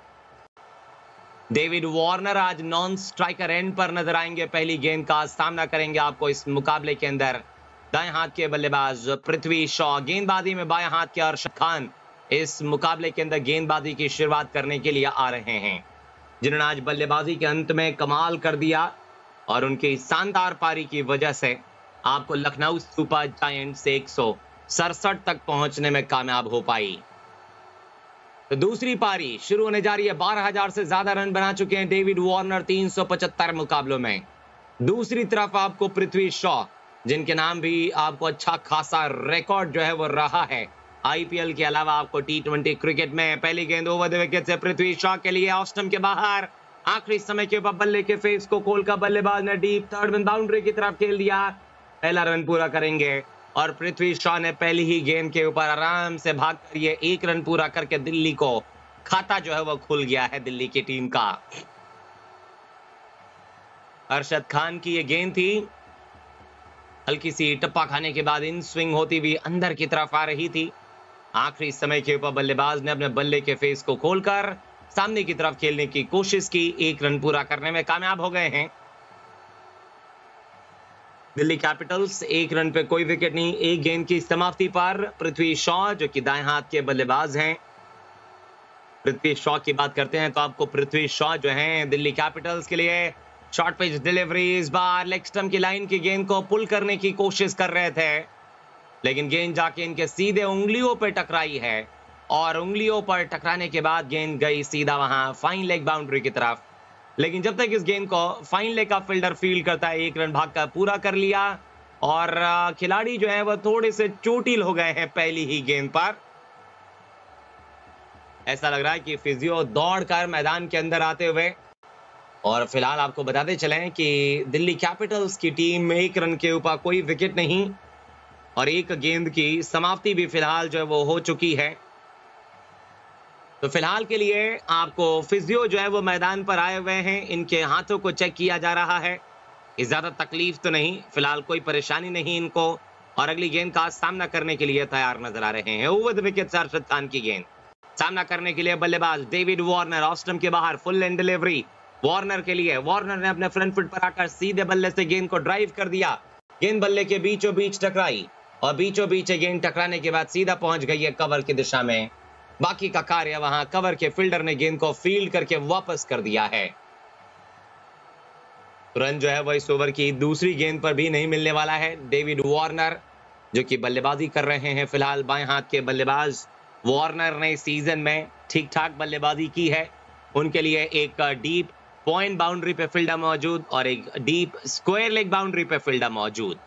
डेविड वार्नर आज नॉन स्ट्राइकर एंड पर नजर आएंगे। पहली गेंद का सामना करेंगे आपको इस मुकाबले के अंदर दाएं हाथ के बल्लेबाज पृथ्वी शॉ। गेंदबाजी में बाएं हाथ के अरशद खान इस मुकाबले के अंदर गेंदबाजी की शुरुआत करने के लिए आ रहे हैं, जिन्होंने आज बल्लेबाजी के अंत में कमाल कर दिया और उनकी शानदार पारी की वजह से आपको लखनऊ सुपर जायंट्स एक सौ सड़सठ तक पहुंचने में कामयाब हो पाई। तो दूसरी पारी शुरू होने जा रही है। बारह हजार से ज्यादा रन बना चुके हैं डेविड वार्नर तीन सौ पचहत्तर मुकाबलों में। दूसरी तरफ आपको पृथ्वी शॉ, जिनके नाम भी आपको अच्छा खासा रिकॉर्ड जो है वो रहा है आईपीएल के अलावा आपको टी ट्वेंटी क्रिकेट में। पहली गेंद ओवर द विकेट से पृथ्वी शॉ के लिए ऑफ स्टंप के बाहर, आखिरी समय के ऊपर बल्ले के फेस को खोलकर बल्लेबाज ने डीप थर्ड में बाउंड्री की तरफ खेल दिया। पहला रन पूरा करेंगे और पृथ्वी शॉ ने पहली ही गेंद के ऊपर आराम से भागकर ये एक रन पूरा करके दिल्ली को खाता जो है वो खुल गया है दिल्ली की टीम का। अरशद खान की ये गेंद थी, हल्की सी टप्पा खाने के बाद इन स्विंग होती हुई अंदर की तरफ आ रही थी। आखिरी समय के ऊपर बल्लेबाज ने अपने बल्ले के फेस को खोलकर सामने की तरफ खेलने की कोशिश की, एक रन पूरा करने में कामयाब हो गए हैं दिल्ली कैपिटल्स। एक रन पे कोई विकेट नहीं। एक गेंद की समाप्ति पर पृथ्वी शॉ जो कि दाएं हाथ के बल्लेबाज हैं, पृथ्वी शॉ की बात करते हैं तो आपको पृथ्वी शॉ जो हैं दिल्ली कैपिटल्स के लिए शॉर्ट पिच डिलीवरी, इस बार लेग स्टंप की लाइन की गेंद को पुल करने की कोशिश कर रहे थे, लेकिन गेंद जाके इनके सीधे उंगलियों पर टकराई है और उंगलियों पर टकराने के बाद गेंद गई सीधा वहां फाइन लेग बाउंड्री की तरफ। लेकिन जब तक इस गेंद को फाइन लेग का फील्डर फील्ड करता है, एक रन भागकर पूरा कर लिया और खिलाड़ी जो है वो थोड़े से चोटिल हो गए हैं पहली ही गेंद पर। ऐसा लग रहा है कि फिजियो दौड़कर मैदान के अंदर आते हुए, और फिलहाल आपको बताते चलें कि दिल्ली कैपिटल्स की टीम में एक रन के ऊपर कोई विकेट नहीं और एक गेंद की समाप्ति भी फिलहाल जो है वो हो चुकी है। तो फिलहाल के लिए आपको फिजियो जो है वो मैदान पर आए हुए हैं, इनके हाथों को चेक किया जा रहा है। ज्यादा तकलीफ तो नहीं, फिलहाल कोई परेशानी नहीं इनको, और अगली गेंद का सामना करने के लिए तैयार नजर आ रहे हैं। Over the wicket Arshad Khan की गेंद सामना करने के लिए बल्लेबाज डेविड वार्नर, ऑफ स्टंप के बाहर फुल एंड डिलीवरी वार्नर के लिए। वार्नर ने अपने फ्रंट फुट पर आकर सीधे बल्ले से गेंद को ड्राइव कर दिया, गेंद बल्ले के बीचों बीच टकराई और बीचों बीच गेंद टकराने के बाद सीधा पहुंच गई है कवर की दिशा में। बाकी का कार्य वहां कवर के फील्डर ने गेंद को फील्ड करके वापस कर दिया है। रन जो है वो इस ओवर की दूसरी गेंद पर भी नहीं मिलने वाला है। डेविड वार्नर जो कि बल्लेबाजी कर रहे हैं फिलहाल, बाएं हाथ के बल्लेबाज वार्नर ने सीजन में ठीक ठाक बल्लेबाजी की है। उनके लिए एक डीप पॉइंट बाउंड्री पे फील्डर मौजूद और एक डीप स्क्वायर लेग बाउंड्री पे फील्डर मौजूद।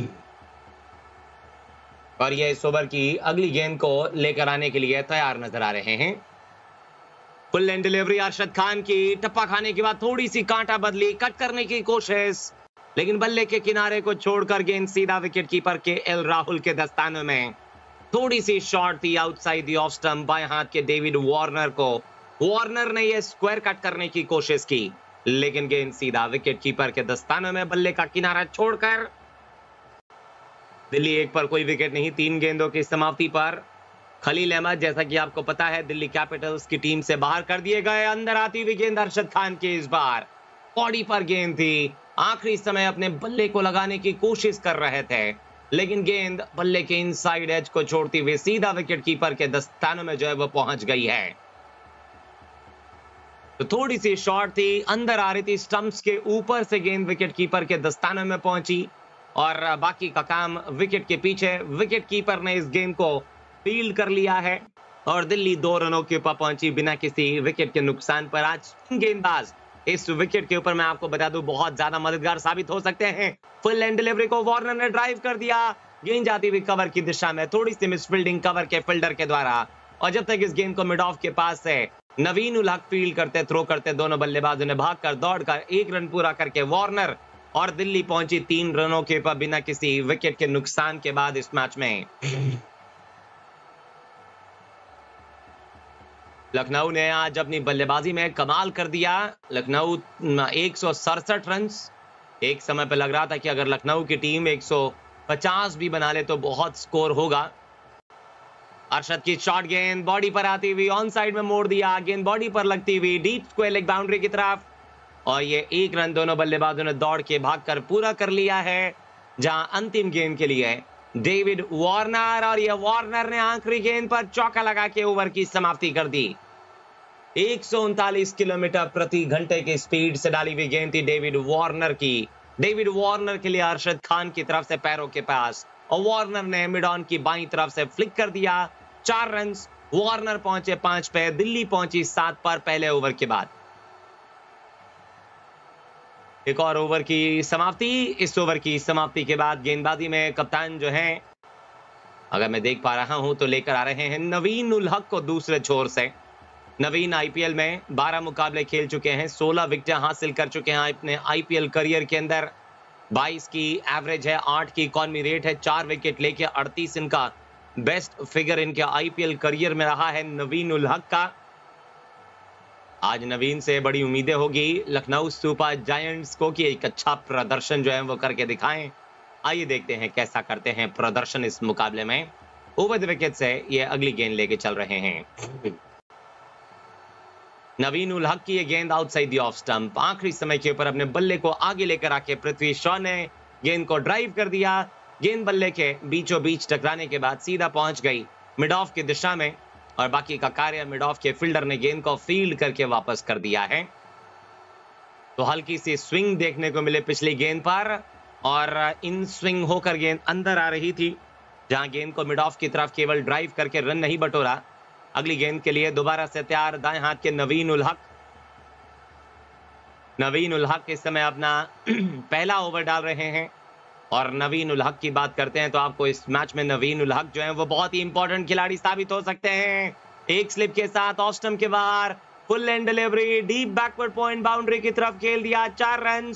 और ये इस ओवर की अगली गेंद को लेकर आने के लिए तैयार नजर आ रहे हैं। Full and delivery Arshad Khan की, टप्पा खाने के बाद थोड़ी सी कांटा बदली, कट करने की कोशिश, लेकिन बल्ले के किनारे को छोड़कर गेंद सीधा विकेट कीपर के एल राहुल के दस्तानों में। थोड़ी सी शॉट थी आउटसाइड द ऑफ स्टंप बाएं हाथ के डेविड वार्नर को। वार्नर ने यह स्क्वायर कट करने की कोशिश की, लेकिन गेंद सीधा विकेट कीपर के दस्तानों में बल्ले का किनारा छोड़कर। दिल्ली एक पर कोई विकेट नहीं, तीन गेंदों की समाप्ति पर खलील अहमद, जैसा कि आपको पता है, दिल्ली कैपिटल्स की टीम से बाहर कर दिए गए। अंदर आती हुई गेंद अरशद खान की, इस बार बॉडी पर गेंद थी। आखिरी समय अपने बल्ले को लगाने की कोशिश कर रहे थे, लेकिन गेंद बल्ले के इनसाइड एज को छोड़ती हुई सीधा विकेट कीपर के दस्तानों में जो है वो पहुंच गई है। तो थोड़ी सी शॉट थी, अंदर आ रही थी, स्टंप्स के ऊपर से गेंद विकेट कीपर के दस्तानों में पहुंची और बाकी का काम विकेट के पीछे। विकेट कीपर ने इस गेंद को फील्ड कर लिया है और दिल्ली दो रनों के ऊपर पहुंची बिना किसी विकेट के नुकसान पर। आज गेंदबाज इस विकेट के ऊपर मैं आपको बता दूं बहुत ज्यादा मददगार साबित हो सकते हैं। फुल एंड डिलीवरी को वार्नर ने ड्राइव कर दिया, गेंद जाती हुई कवर की दिशा में, थोड़ी सी मिसफील्डिंग कवर के फील्डर के द्वारा। और जब तक इस गेंद को मिड ऑफ के पास से नवीन उल हक फील्ड करते, थ्रो करते, दोनों बल्लेबाजों ने भागकर दौड़कर एक रन पूरा करके वार्नर और दिल्ली पहुंची तीन रनों के ऊपर बिना किसी विकेट के नुकसान के बाद इस मैच में। लखनऊ ने आज अपनी बल्लेबाजी में कमाल कर दिया। लखनऊ एक सौ सड़सठ रन, एक समय पे लग रहा था कि अगर लखनऊ की टीम एक सौ पचास भी बना ले तो बहुत स्कोर होगा। अरशद की शॉट गेंद बॉडी पर आती हुई ऑन साइड में मोड़ दिया, गेंद बॉडी पर लगती हुई डीप स्क्वायर लेग बाउंड्री की तरफ, और ये एक रन दोनों बल्लेबाजों ने दौड़ के भागकर पूरा कर लिया है। जहां अंतिम गेंद के लिए डेविड वार्नर, और ये वार्नर ने आखिरी गेंद पर चौका लगा के ओवर की समाप्ति कर दी। एक सौ उनतालीस किलोमीटर प्रति घंटे की स्पीड से डाली हुई गेंद थी डेविड वार्नर की। डेविड वार्नर के लिए अरशद खान की तरफ से पैरों के पास, और वार्नर ने मिड ऑन की बाईं तरफ से फ्लिक कर दिया। चार रन, वार्नर पहुंचे पांच पे, दिल्ली पहुंची सात पर पहले ओवर के बाद। एक और ओवर की समाप्ति। इस ओवर की समाप्ति के बाद गेंदबाजी में कप्तान जो हैं, अगर मैं देख पा रहा हूं तो लेकर आ रहे हैं नवीन उल हक को दूसरे छोर से। नवीन आईपीएल में बारह मुकाबले खेल चुके हैं, सोलह विकेटें हासिल कर चुके हैं अपने आईपीएल करियर के अंदर। बाईस की एवरेज है, आठ की इकॉनमी रेट है, चार विकेट लेके अड़तीस इनका बेस्ट फिगर इनके आईपीएल करियर में रहा है नवीन उल हक का। आज नवीन से बड़ी उम्मीदें होगी लखनऊ सुपर जायंट्स को कि एक अच्छा प्रदर्शन जो है वो करके दिखाएं। आइए देखते हैं कैसा करते हैं प्रदर्शन इस मुकाबले में। ओवर द विकेट से ये अगली गेंद लेके चल रहे हैं। नवीन उल हक की ये गेंद आउटसाइड द ऑफ स्टंप, आखिरी समय के ऊपर अपने बल्ले को आगे लेकर आके पृथ्वी शॉ ने गेंद को ड्राइव कर दिया। गेंद बल्ले के बीचों बीच टकराने के बाद सीधा पहुंच गई मिड ऑफ की दिशा में, और बाकी का कार्य मिड ऑफ के फील्डर ने गेंद को फील्ड करके वापस कर दिया है। तो हल्की सी स्विंग देखने को मिले पिछली गेंद पर, और इन स्विंग होकर गेंद अंदर आ रही थी, जहां गेंद को मिड ऑफ की तरफ केवल ड्राइव करके रन नहीं बटोरा। अगली गेंद के लिए दोबारा से तैयार दाएं हाथ के नवीन उल हक। नवीन उल हक इस समय अपना पहला ओवर डाल रहे हैं, और नवीन उल हक की बात करते हैं तो आपको इस मैच में नवीन उल हक जो है वो बहुत ही इंपॉर्टेंट खिलाड़ी साबित हो सकते हैं। एक स्लिप के साथ ऑफ स्टंप के बाहर full and delivery, deep backward point boundary की तरफ खेल दिया, चार रन।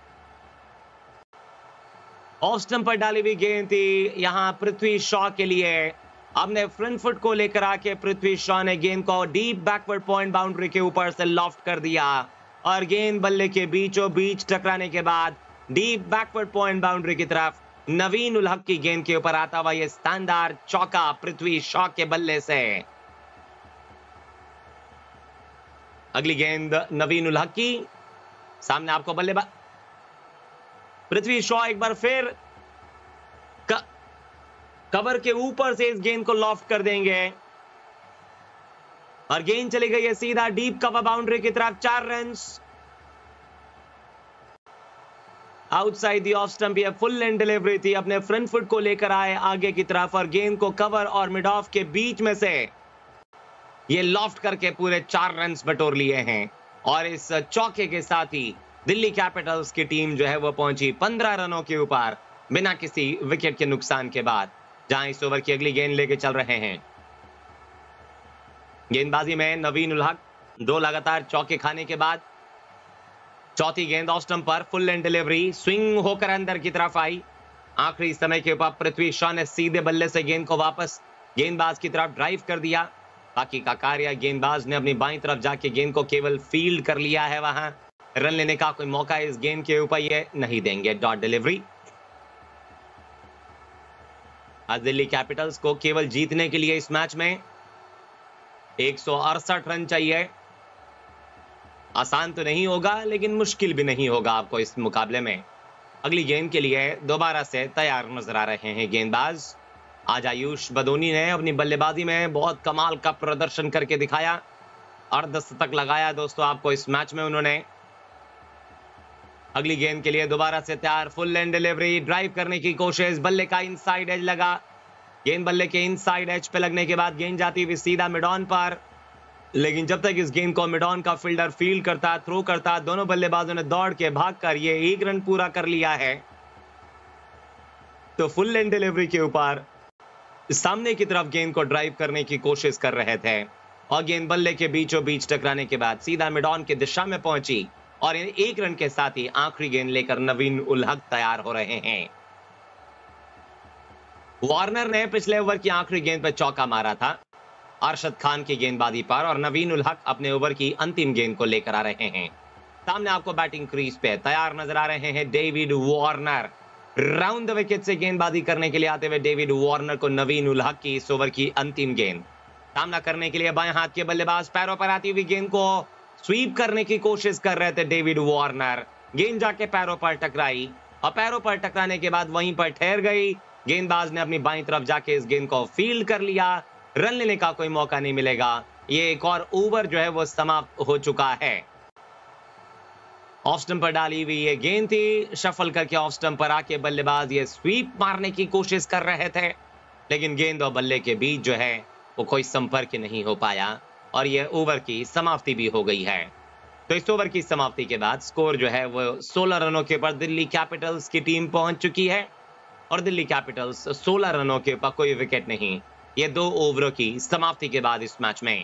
ऑफ स्टंप पर डाली हुई गेंद थी यहां पृथ्वी शॉ के लिए। अपने फ्रंट फुट को लेकर आके पृथ्वी शॉ ने गेंद को डीप बैकवर्ड पॉइंट बाउंड्री के ऊपर से लॉफ्ट कर दिया, और गेंद बल्ले के बीचों बीच टकराने के बाद डीप बैकवर्ड पॉइंट बाउंड्री की तरफ नवीन उल हक की गेंद के ऊपर आता हुआ यह शानदार चौका पृथ्वी शॉ के बल्ले से। अगली गेंद नवीन उल हक की, सामने आपको बल्लेबाज पृथ्वी शॉ एक बार फिर क... कवर के ऊपर से इस गेंद को लॉफ्ट कर देंगे और गेंद चली गई है सीधा डीप कवर बाउंड्री की तरफ। चार runs outside the off stump. ये फुल लेंथ डिलीवरी थी, अपने फ्रंट फुट को लेकर आए आगे की तरफ और गेंद को कवर और मिड ऑफ के बीच में से ये लॉफ्ट करके पूरे चार रन्स बटोर लिए हैं और इस चौके के साथ ही दिल्ली कैपिटल्स की टीम जो है वो पहुंची पंद्रह रनों के ऊपर बिना किसी विकेट के नुकसान के बाद, जहां इस ओवर की अगली गेंद लेके चल रहे हैं। गेंदबाजी में नवीन उल हक दो लगातार चौके खाने के बाद चौथी गेंद ऑफ स्टंप पर फुल लेंथ डिलीवरी स्विंग होकर अंदर की तरफ आई। आखिरी समय के ऊपर पृथ्वी शॉ ने सीधे बल्ले से गेंद को वापस गेंदबाज की तरफ ड्राइव कर दिया। बाकी का कार्य गेंदबाज ने अपनी बाईं तरफ जाके गेंद को केवल फील्ड कर लिया है। वहां रन लेने का कोई मौका इस गेंद के ऊपर ये नहीं देंगे। Dot delivery. आज दिल्ली कैपिटल्स को केवल जीतने के लिए इस मैच में एक सौ अड़सठ रन चाहिए। आसान तो नहीं होगा लेकिन मुश्किल भी नहीं होगा आपको इस मुकाबले में। अगली गेंद के लिए दोबारा से तैयार नजर आ रहे हैं गेंदबाज। आज आयुष बदोनी ने अपनी बल्लेबाजी में बहुत कमाल का प्रदर्शन करके दिखाया। अर्धशतक लगाया दोस्तों आपको इस मैच में उन्होंने। अगली गेंद के लिए दोबारा से तैयार, फुल लेंथ डिलीवरी, ड्राइव करने की कोशिश, बल्ले का इनसाइड एज लगा। गेंद बल्ले के इनसाइड एज पे लगने के बाद गेंद जाती हुई सीधा मिड ऑन पर, लेकिन जब तक इस गेंद को मिड ऑन का फील्डर फील्ड करता, थ्रो करता, दोनों बल्लेबाजों ने दौड़ के भागकर ये एक रन पूरा कर लिया है। तो फुल लेंथ डिलीवरी के ऊपर सामने की तरफ गेंद को ड्राइव करने की कोशिश कर रहे थे और गेंद बल्ले के बीचों बीच टकराने के बाद सीधा मिड ऑन की दिशा में पहुंची और एक रन के साथ ही आखिरी गेंद लेकर नवीन उल हक तैयार हो रहे हैं। वार्नर ने पिछले ओवर की आखिरी गेंद पर चौका मारा था अरशद खान की गेंदबाजी पर और नवीन उल हक अपने ओवर की अंतिम गेंद को लेकर आ रहे हैं। सामने आपको बैटिंग क्रीज पे तैयार नजर आ रहे हैं David Warner. Round the wicket से गेंदबाजी करने के लिए आते हुए डेविड वार्नर को नवीन उल हक की इस ओवर की अंतिम गेंद। सामना करने के लिए बाएं हाथ के बल्लेबाज पैरों पर आती हुई गेंद को स्वीप करने की कोशिश कर रहे थे डेविड वार्नर। गेंद जाके पैरों पर टकराई और पैरों पर टकराने के बाद वहीं पर ठहर गई। गेंदबाज ने अपनी बाईं तरफ जाके इस गेंद को फील्ड कर लिया। रन लेने का कोई मौका नहीं मिलेगा। ये एक और ओवर जो है वो समाप्त हो चुका है। ऑफ स्टंप पर डाली हुई ये गेंद थी, शफल करके ऑफ स्टंप पर आके बल्लेबाज ये स्वीप मारने की कोशिश कर रहे थे, लेकिन गेंद और बल्ले के बीच जो है वो कोई संपर्क नहीं हो पाया और ये ओवर की समाप्ति भी हो गई है। तो इस ओवर की समाप्ति के बाद स्कोर जो है वो सोलह रनों के ऊपर दिल्ली कैपिटल्स की टीम पहुंच चुकी है और दिल्ली कैपिटल्स सोलह रनों के ऊपर कोई विकेट नहीं। ये दो ओवरों की समाप्ति के बाद इस मैच में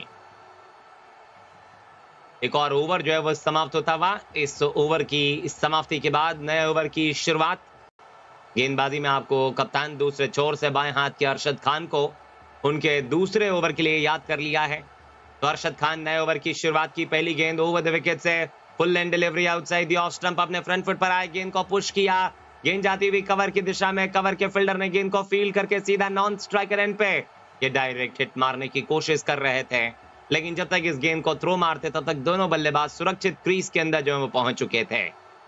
एक और ओवर जो है वो समाप्त होता हुआ। इस ओवर की इस समाप्ति के बाद नए ओवर की शुरुआत। गेंदबाजी में आपको कप्तान दूसरे छोर से बाएं हाथ के अरशद खान को उनके दूसरे ओवर के लिए याद कर लिया है। तो अरशद खान नए ओवर की शुरुआत की पहली गेंद ओवर द विकेट से full length delivery outside the off stump, अपने फ्रंट फुट पर आए, गेंद को पुश किया, गेंद जाती हुई कवर की दिशा में, कवर के फील्डर ने गेंद को फील्ड करके सीधा नॉन स्ट्राइकर एंड पे ये डायरेक्ट हिट मारने की कोशिश कर रहे थे, लेकिन जब तक इस गेंद को थ्रो मारते तब तक दोनों बल्लेबाज सुरक्षित क्रीज के अंदर जो है वो पहुंच चुके थे।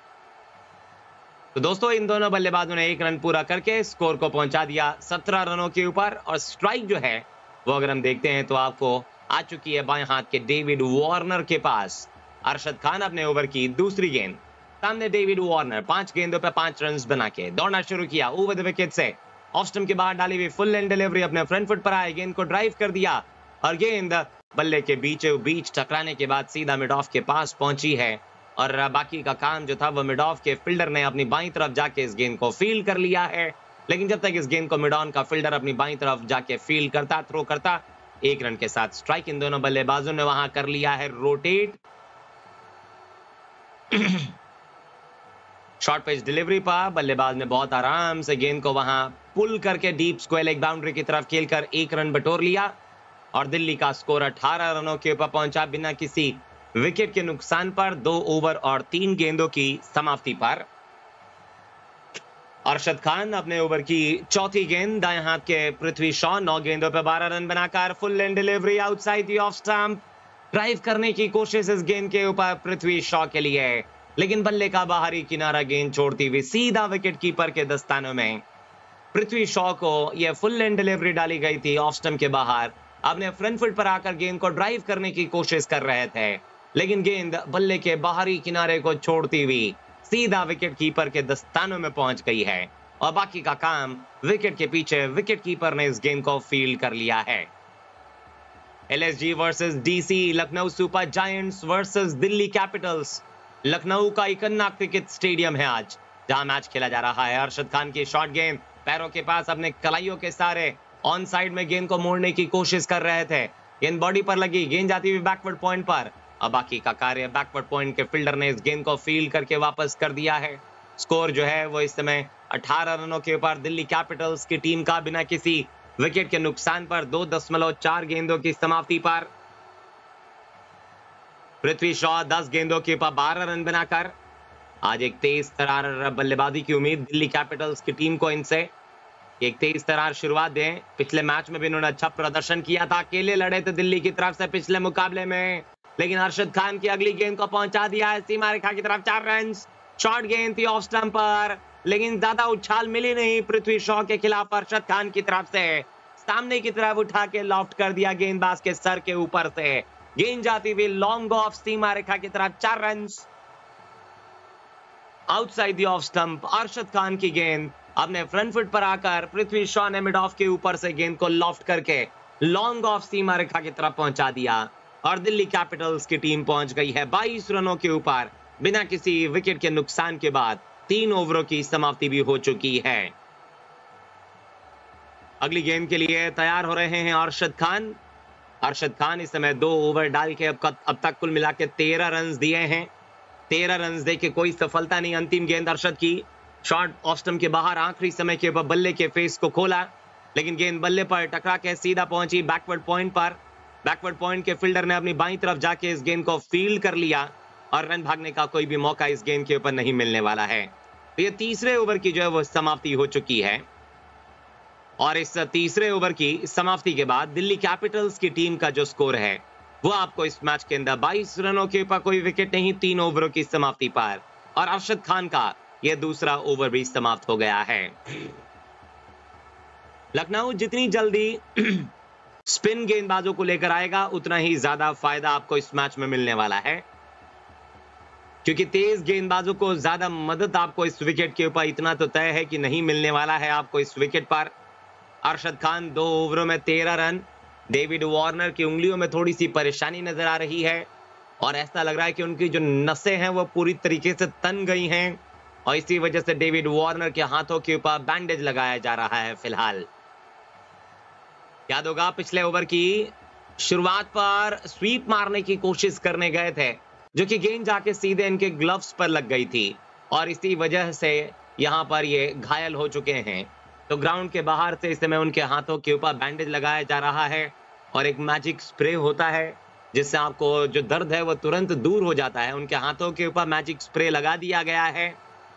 तो दोस्तों इन दोनों बल्लेबाजों ने एक रन पूरा करके स्कोर को पहुंचा दिया सत्रह रनों के ऊपर और स्ट्राइक जो है वो अगर हम देखते हैं तो आपको आ चुकी है बाएं हाथ के डेविड वार्नर के पास। अरशद खान अपने ओवर की दूसरी गेंद, सामने डेविड वार्नर पांच गेंदों पर पांच रन बना के दौड़ना शुरू किया ओवर द विकेट से, ऑफ स्टंप के बाहर डाली हुई फुल लेंथ डिलीवरी, अपने फ्रंट फुट पर आए, गेंद को ड्राइव कर दिया और गेंद बल्ले के बीचों बीच टकराने के बाद सीधा मिड ऑफ के पास पहुंची है और बाकी का काम जो था वो मिड ऑफ के फील्डर ने अपनी बाईं तरफ जाके इस गेंद को फील्ड कर लिया है, लेकिन जब तक इस गेंद को मिड ऑन का फील्डर अपनी बाईं तरफ जाके फील्ड करता, थ्रो करता, एक रन के साथ स्ट्राइक इन दोनों बल्लेबाजों ने वहां कर लिया है रोटेट। शॉर्ट पिच डिलीवरी पर बल्लेबाज ने बहुत आराम से गेंद को वहां पुल करके डीप स्क्वायर लेग बाउंड्री की तरफ खेलकर एक रन बटोर लिया और दिल्ली का स्कोर अठारह रनों के ऊपर पहुंचा बिना किसी विकेट के नुकसान पर दो ओवर और तीन गेंदों की समाप्ति पर। अरशद खान अपने ओवर की चौथी गेंद दाएं हाथ के पृथ्वी शॉ नौ गेंदों पर बारह रन बनाकर full length delivery outside the off stump, drive करने की कोशिश इस गेंद के ऊपर पृथ्वी शॉ के लिए, लेकिन बल्ले का बाहरी किनारा गेंद छोड़ती हुई सीधा विकेट कीपर के दस्तानों में। पृथ्वी शॉ को यह फुल लेंथ डिलीवरी डाली गई थी ऑफ स्टंप के बाहर। अपने फ्रंट फुट पर आकर गेंद को ड्राइव करने की कोशिश कर रहे थे, लेकिन गेंद बल्ले के बाहरी किनारे को छोड़ती हुई सीधा विकेट कीपर के दस्तानों में पहुंच गई है और बाकी का काम विकेट के पीछे विकेट कीपर ने इस गेंद को फील्ड कर लिया है। LSG versus DC, Lucknow Super Giants versus Delhi Capitals. Lucknow का इकन्ना क्रिकेट स्टेडियम है आज, जहां मैच खेला जा रहा है। अरशद खान की शॉर्ट गेंद पैरों के पास अपने कलाइयों के सारे ऑन साइड में गेंद को मोड़ने की कोशिश कर रहे थे। गेंद बॉडी पर लगी, गेंद जाती हुई बैकवर्ड पॉइंट पर। अब बाकी का कार्य बैकवर्ड पॉइंट के फील्डर ने इस गेंद को फील्ड करके वापस कर दिया है। स्कोर जो है वो इस समय अठारह रनों के ऊपर दिल्ली कैपिटल्स की टीम का, बिना किसी विकेट के नुकसान पर दो दशमलव चार गेंदों की समाप्ति पर। पृथ्वी शॉ दस गेंदों के ऊपर बारह रन बनाकर आज एक तेज तरार बल्लेबाजी की उम्मीद दिल्ली कैपिटल्स की टीम को इनसे। एक तेज तरार शुरुआत दें। पिछले मैच में भी इन्होंने अच्छा प्रदर्शन किया था, अकेले लड़े थे दिल्ली की तरफ से पिछले मुकाबले में, लेकिन अरशद खान की अगली गेंद को पहुंचा दिया है सीमा रेखा की तरफ। चार रन, शॉर्ट गेंद थी ऑफ स्टंप पर, लेकिन ज्यादा उछाल मिली नहीं पृथ्वी शॉ के खिलाफ। अरशद खान की तरफ से सामने की तरफ उठा के लॉफ्ट कर दिया गेंदबाज के सर के ऊपर से। गेंद जाती हुई लॉन्ग ऑफ सीमा रेखा की तरफ। चार run outside the off stump. Arshad Khan की गेंद अपने फ्रंट फुट पर आकर पृथ्वी शॉ ने मिड ऑफ के ऊपर से गेंद को लॉफ्ट करके लॉन्ग ऑफ सीमा रेखा की तरफ पहुंचा दिया और दिल्ली कैपिटल्स की टीम पहुंच गई है बाईस रनों के ऊपर बिना किसी विकेट के नुकसान के बाद। तीन ओवरों की समाप्ति भी हो चुकी है। अगली गेंद के लिए तैयार हो रहे हैं अरशद खान। अरशद खान इस समय दो ओवर डाल के अब, अब तक कुल मिला के तेरह रन दिए हैं। तेरह रन दे के कोई सफलता नहीं। अंतिम गेंद अरशद की शॉर्ट ऑफ स्टंप के बाहर आखिरी समय के बल्ले के फेस को खोला, लेकिन गेंद बल्ले पर टकरा के सीधा पहुंची बैकवर्ड पॉइंट पर। बैकवर्ड पॉइंट के फील्डर ने अपनी बाईं तरफ जाके इस गेंद को फील्ड कर लिया और रन भागने का कोई भी मौका इस गेंद के ऊपर नहीं मिलने वाला है। तो ये तीसरे ओवर की जो है वो समाप्ति हो चुकी है और इस तीसरे ओवर की समाप्ति के बाद दिल्ली कैपिटल्स की टीम का जो स्कोर है वो आपको इस मैच के अंदर बाईस रनों के ऊपर कोई विकेट नहीं, तीन ओवरों की समाप्ति पर, और अरशद खान का यह दूसरा ओवर भी समाप्त हो गया है। लखनऊ जितनी जल्दी स्पिन गेंदबाजों को लेकर आएगा उतना ही ज्यादा फायदा आपको इस मैच में मिलने वाला है, क्योंकि तेज गेंदबाजों को ज्यादा मदद आपको इस विकेट के ऊपर इतना तो तय है कि नहीं मिलने वाला है आपको इस विकेट पर। अरशद खान दो ओवरों में तेरह रन। डेविड वार्नर की उंगलियों में थोड़ी सी परेशानी नजर आ रही है और ऐसा लग रहा है कि उनकी जो नसें हैं वो पूरी तरीके से तन गई हैं और इसी वजह से डेविड वार्नर के हाथों के ऊपर बैंडेज लगाया जा रहा है फिलहाल। याद होगा पिछले ओवर की शुरुआत पर स्वीप मारने की कोशिश करने गए थे, जो कि गेंद जाके सीधे इनके ग्लव्स पर लग गई थी और इसी वजह से यहां पर ये घायल हो चुके हैं। तो ग्राउंड के बाहर से इस समय उनके हाथों के ऊपर बैंडेज लगाया जा रहा है और एक मैजिक स्प्रे होता है जिससे आपको जो दर्द है वो तुरंत दूर हो जाता है। उनके हाथों के ऊपर मैजिक स्प्रे लगा दिया गया है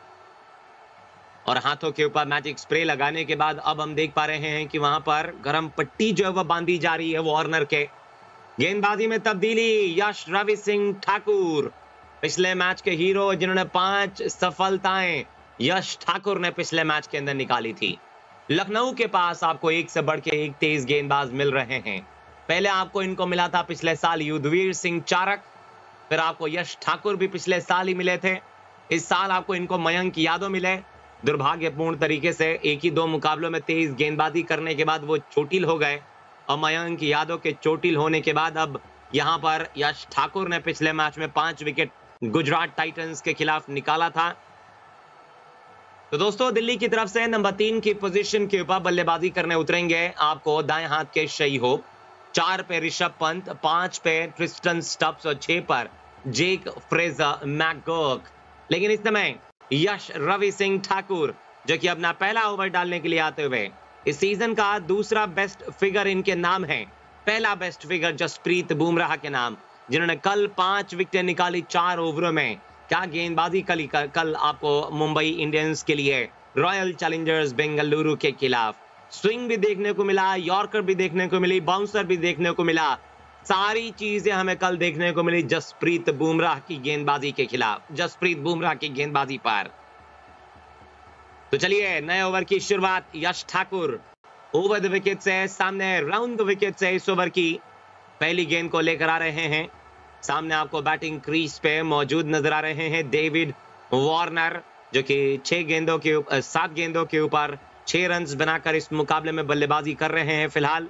और हाथों के ऊपर मैजिक स्प्रे लगाने के बाद अब हम देख पा रहे हैं कि वहां पर गर्म पट्टी जो है वो बांधी जा रही है वार्नर के। गेंदबाजी में तब्दीली, यश रवि सिंह ठाकुर पिछले मैच के हीरो जिन्होंने पांच सफलताएं यश ठाकुर ने पिछले मैच के अंदर निकाली थी। लखनऊ के पास आपको एक से बढ़ के एक तेज गेंदबाज मिल रहे हैं। पहले आपको इनको मिला था पिछले साल युद्धवीर सिंह चारक, फिर आपको यश ठाकुर भी पिछले साल ही मिले थे। इस साल आपको इनको मयंक यादव मिले। दुर्भाग्यपूर्ण तरीके से एक ही दो मुकाबलों में तेज गेंदबाजी करने के बाद वो चोटिल हो गए और मयंक यादव के चोटिल होने के बाद अब यहां पर यश ठाकुर ने पिछले मैच में पांच विकेट गुजरात टाइटंस के खिलाफ निकाला था। तो दोस्तों दिल्ली की तरफ से नंबर तीन की पोजीशन के ऊपर बल्लेबाजी करने उतरेंगे आपको दाएं हाथ के शई होप, चार पे ऋषभ पंत, पांच पे ट्रिस्टन स्टब्स और छह पर जेक फ्रेजर मैकगर्क। लेकिन इस समय यश रवि सिंह ठाकुर जो कि अपना पहला ओवर डालने के लिए आते हुए इस सीजन का दूसरा बेस्ट फिगर इनके नाम है। पहला बेस्ट फिगर जसप्रीत बुमराह के नाम, जिन्होंने कल पांच विकेट निकाली चार ओवरों में। क्या गेंदबाजी कल कल आपको मुंबई इंडियंस के लिए रॉयल चैलेंजर्स बेंगलुरु के खिलाफ। स्विंग भी देखने को मिला, यॉर्कर भी देखने को मिली, बाउंसर भी देखने को मिला, सारी चीजें हमें कल देखने को मिली जसप्रीत बुमराह की गेंदबाजी के खिलाफ, जसप्रीत बुमराह की गेंदबाजी पर। तो चलिए नए ओवर की शुरुआत Yash Thakur over the wicket से, सामने राउंड द विकेट से इस ओवर की पहली गेंद को लेकर आ रहे हैं। सामने आपको बैटिंग क्रीज पे मौजूद नजर आ रहे हैं डेविड वार्नर, जो कि छह गेंदों के ऊपर सात गेंदों के ऊपर छह रन बनाकर इस मुकाबले में बल्लेबाजी कर रहे हैं। फिलहाल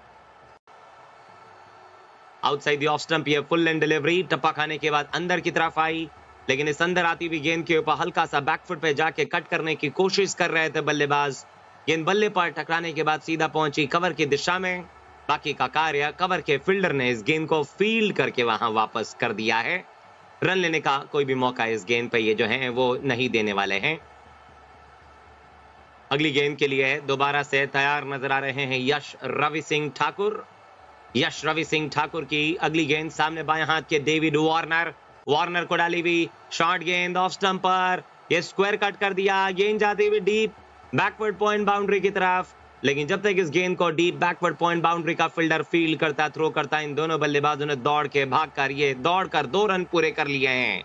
आउटसाइड द ऑफ स्टंप ये फुल एंड डिलीवरी टप्पा खाने के बाद अंदर की तरफ आई, लेकिन इस अंदर आती हुई गेंद के ऊपर हल्का सा बैकफुट पे जाके कट करने की कोशिश कर रहे थे बल्लेबाज। गेंद बल्ले पर टकराने के बाद सीधा पहुंची कवर की दिशा में। बाकी का कार्य कवर के फील्डर ने इस गेंद को फील्ड करके वहां वापस कर दिया है। रन लेने का कोई भी मौका इस गेंद पे ये जो है वो नहीं देने वाले हैं। अगली गेंद के लिए दोबारा से तैयार नजर आ रहे हैं यश रवि सिंह ठाकुर। यश रवि सिंह ठाकुर की अगली गेंद सामने बाएं हाथ के डेविड वार्नर वार्नर को डाली हुई शॉर्ट गेंद ऑफ स्टंप पर, ये स्क्वायर कट कर दिया। गेंद जाती हुई डीप बैकवर्ड पॉइंट बाउंड्री की तरफ, लेकिन जब तक इस गेंद को डीप बैकवर्ड पॉइंट बाउंड्री का फील्डर फील्ड करता थ्रो करता, इन दोनों बल्लेबाजों ने दौड़ के भाग कर ये दौड़ कर दो रन पूरे कर लिए हैं।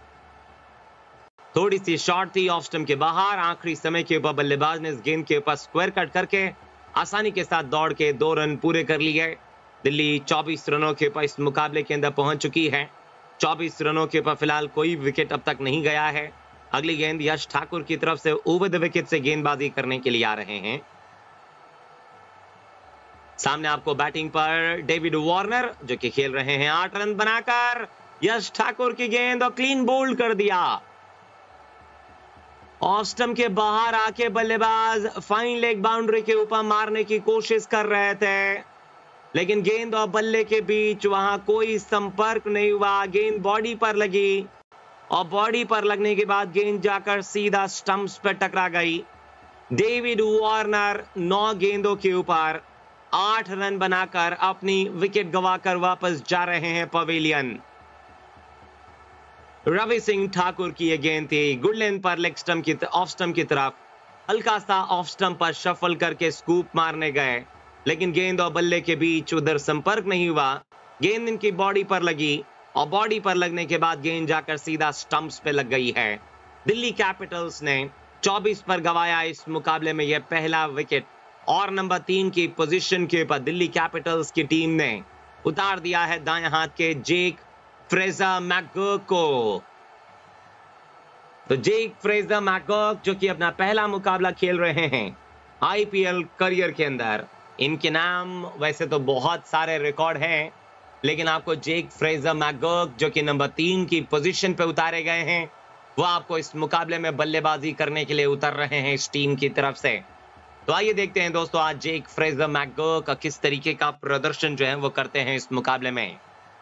थोड़ी सी शॉर्ट थी ऑफ स्टंप के बाहर, आखिरी समय के ऊपर बल्लेबाज ने इस गेंद के ऊपर स्क्वायर कट करके आसानी के साथ दौड़ के दो रन पूरे कर लिए। दिल्ली चौबीस रनों के ऊपर इस मुकाबले के अंदर पहुंच चुकी है। चौबीस रनों के ऊपर फिलहाल कोई विकेट अब तक नहीं गया है। अगली गेंद यश ठाकुर की तरफ से ओवर द विकेट से गेंदबाजी करने के लिए आ रहे हैं। सामने आपको बैटिंग पर डेविड वार्नर, जो कि खेल रहे हैं आठ रन बनाकर। यश ठाकुर की गेंद और क्लीन बोल्ड कर दिया। ऑफ स्टंप के बाहर आके बल्लेबाज फाइन लेग बाउंड्री के ऊपर मारने की कोशिश कर रहे थे, लेकिन गेंद और बल्ले के बीच वहां कोई संपर्क नहीं हुआ। गेंद बॉडी पर लगी और बॉडी पर लगने के बाद गेंद जाकर सीधा स्टंप्स पर टकरा गई। डेविड वार्नर नौ गेंदों के ऊपर आठ रन बनाकर अपनी विकेट गंवाकर वापस जा रहे हैं पवेलियन। रवि सिंह ठाकुर की यह गेंद थी गुड लेंथ पर लेग स्टंप की ऑफ स्टंप की तरफ, हल्का सा ऑफ स्टंप पर शफल करके स्कूप मारने गए, लेकिन गेंद और बल्ले के बीच उधर संपर्क नहीं हुआ। गेंद इनकी बॉडी पर लगी और बॉडी पर लगने के बाद गेंद जाकर सीधा स्टंप्स पे लग गई है। दिल्ली कैपिटल्स ने चौबीस पर गंवाया इस मुकाबले में यह पहला विकेट और नंबर तीन की पोजीशन के ऊपर दिल्ली कैपिटल्स की टीम ने उतार दिया है दाएं हाथ के जेक फ्रेजर मैकगर्क को। तो जेक फ्रेजर मैकगर्क, जो कि अपना पहला मुकाबला खेल रहे हैं आईपीएल करियर के अंदर, इनके नाम वैसे तो बहुत सारे रिकॉर्ड हैं, लेकिन आपको जेक फ्रेजर मैकगर्क, जो कि नंबर तीन की पोजीशन पे उतारे गए हैं, वो आपको इस मुकाबले में बल्लेबाजी करने के लिए उतर रहे हैं इस टीम की तरफ से। तो आइए देखते हैं दोस्तों आज जेक फ्रेजर मैकगर्क का किस तरीके का प्रदर्शन जो है वो करते हैं इस मुकाबले में।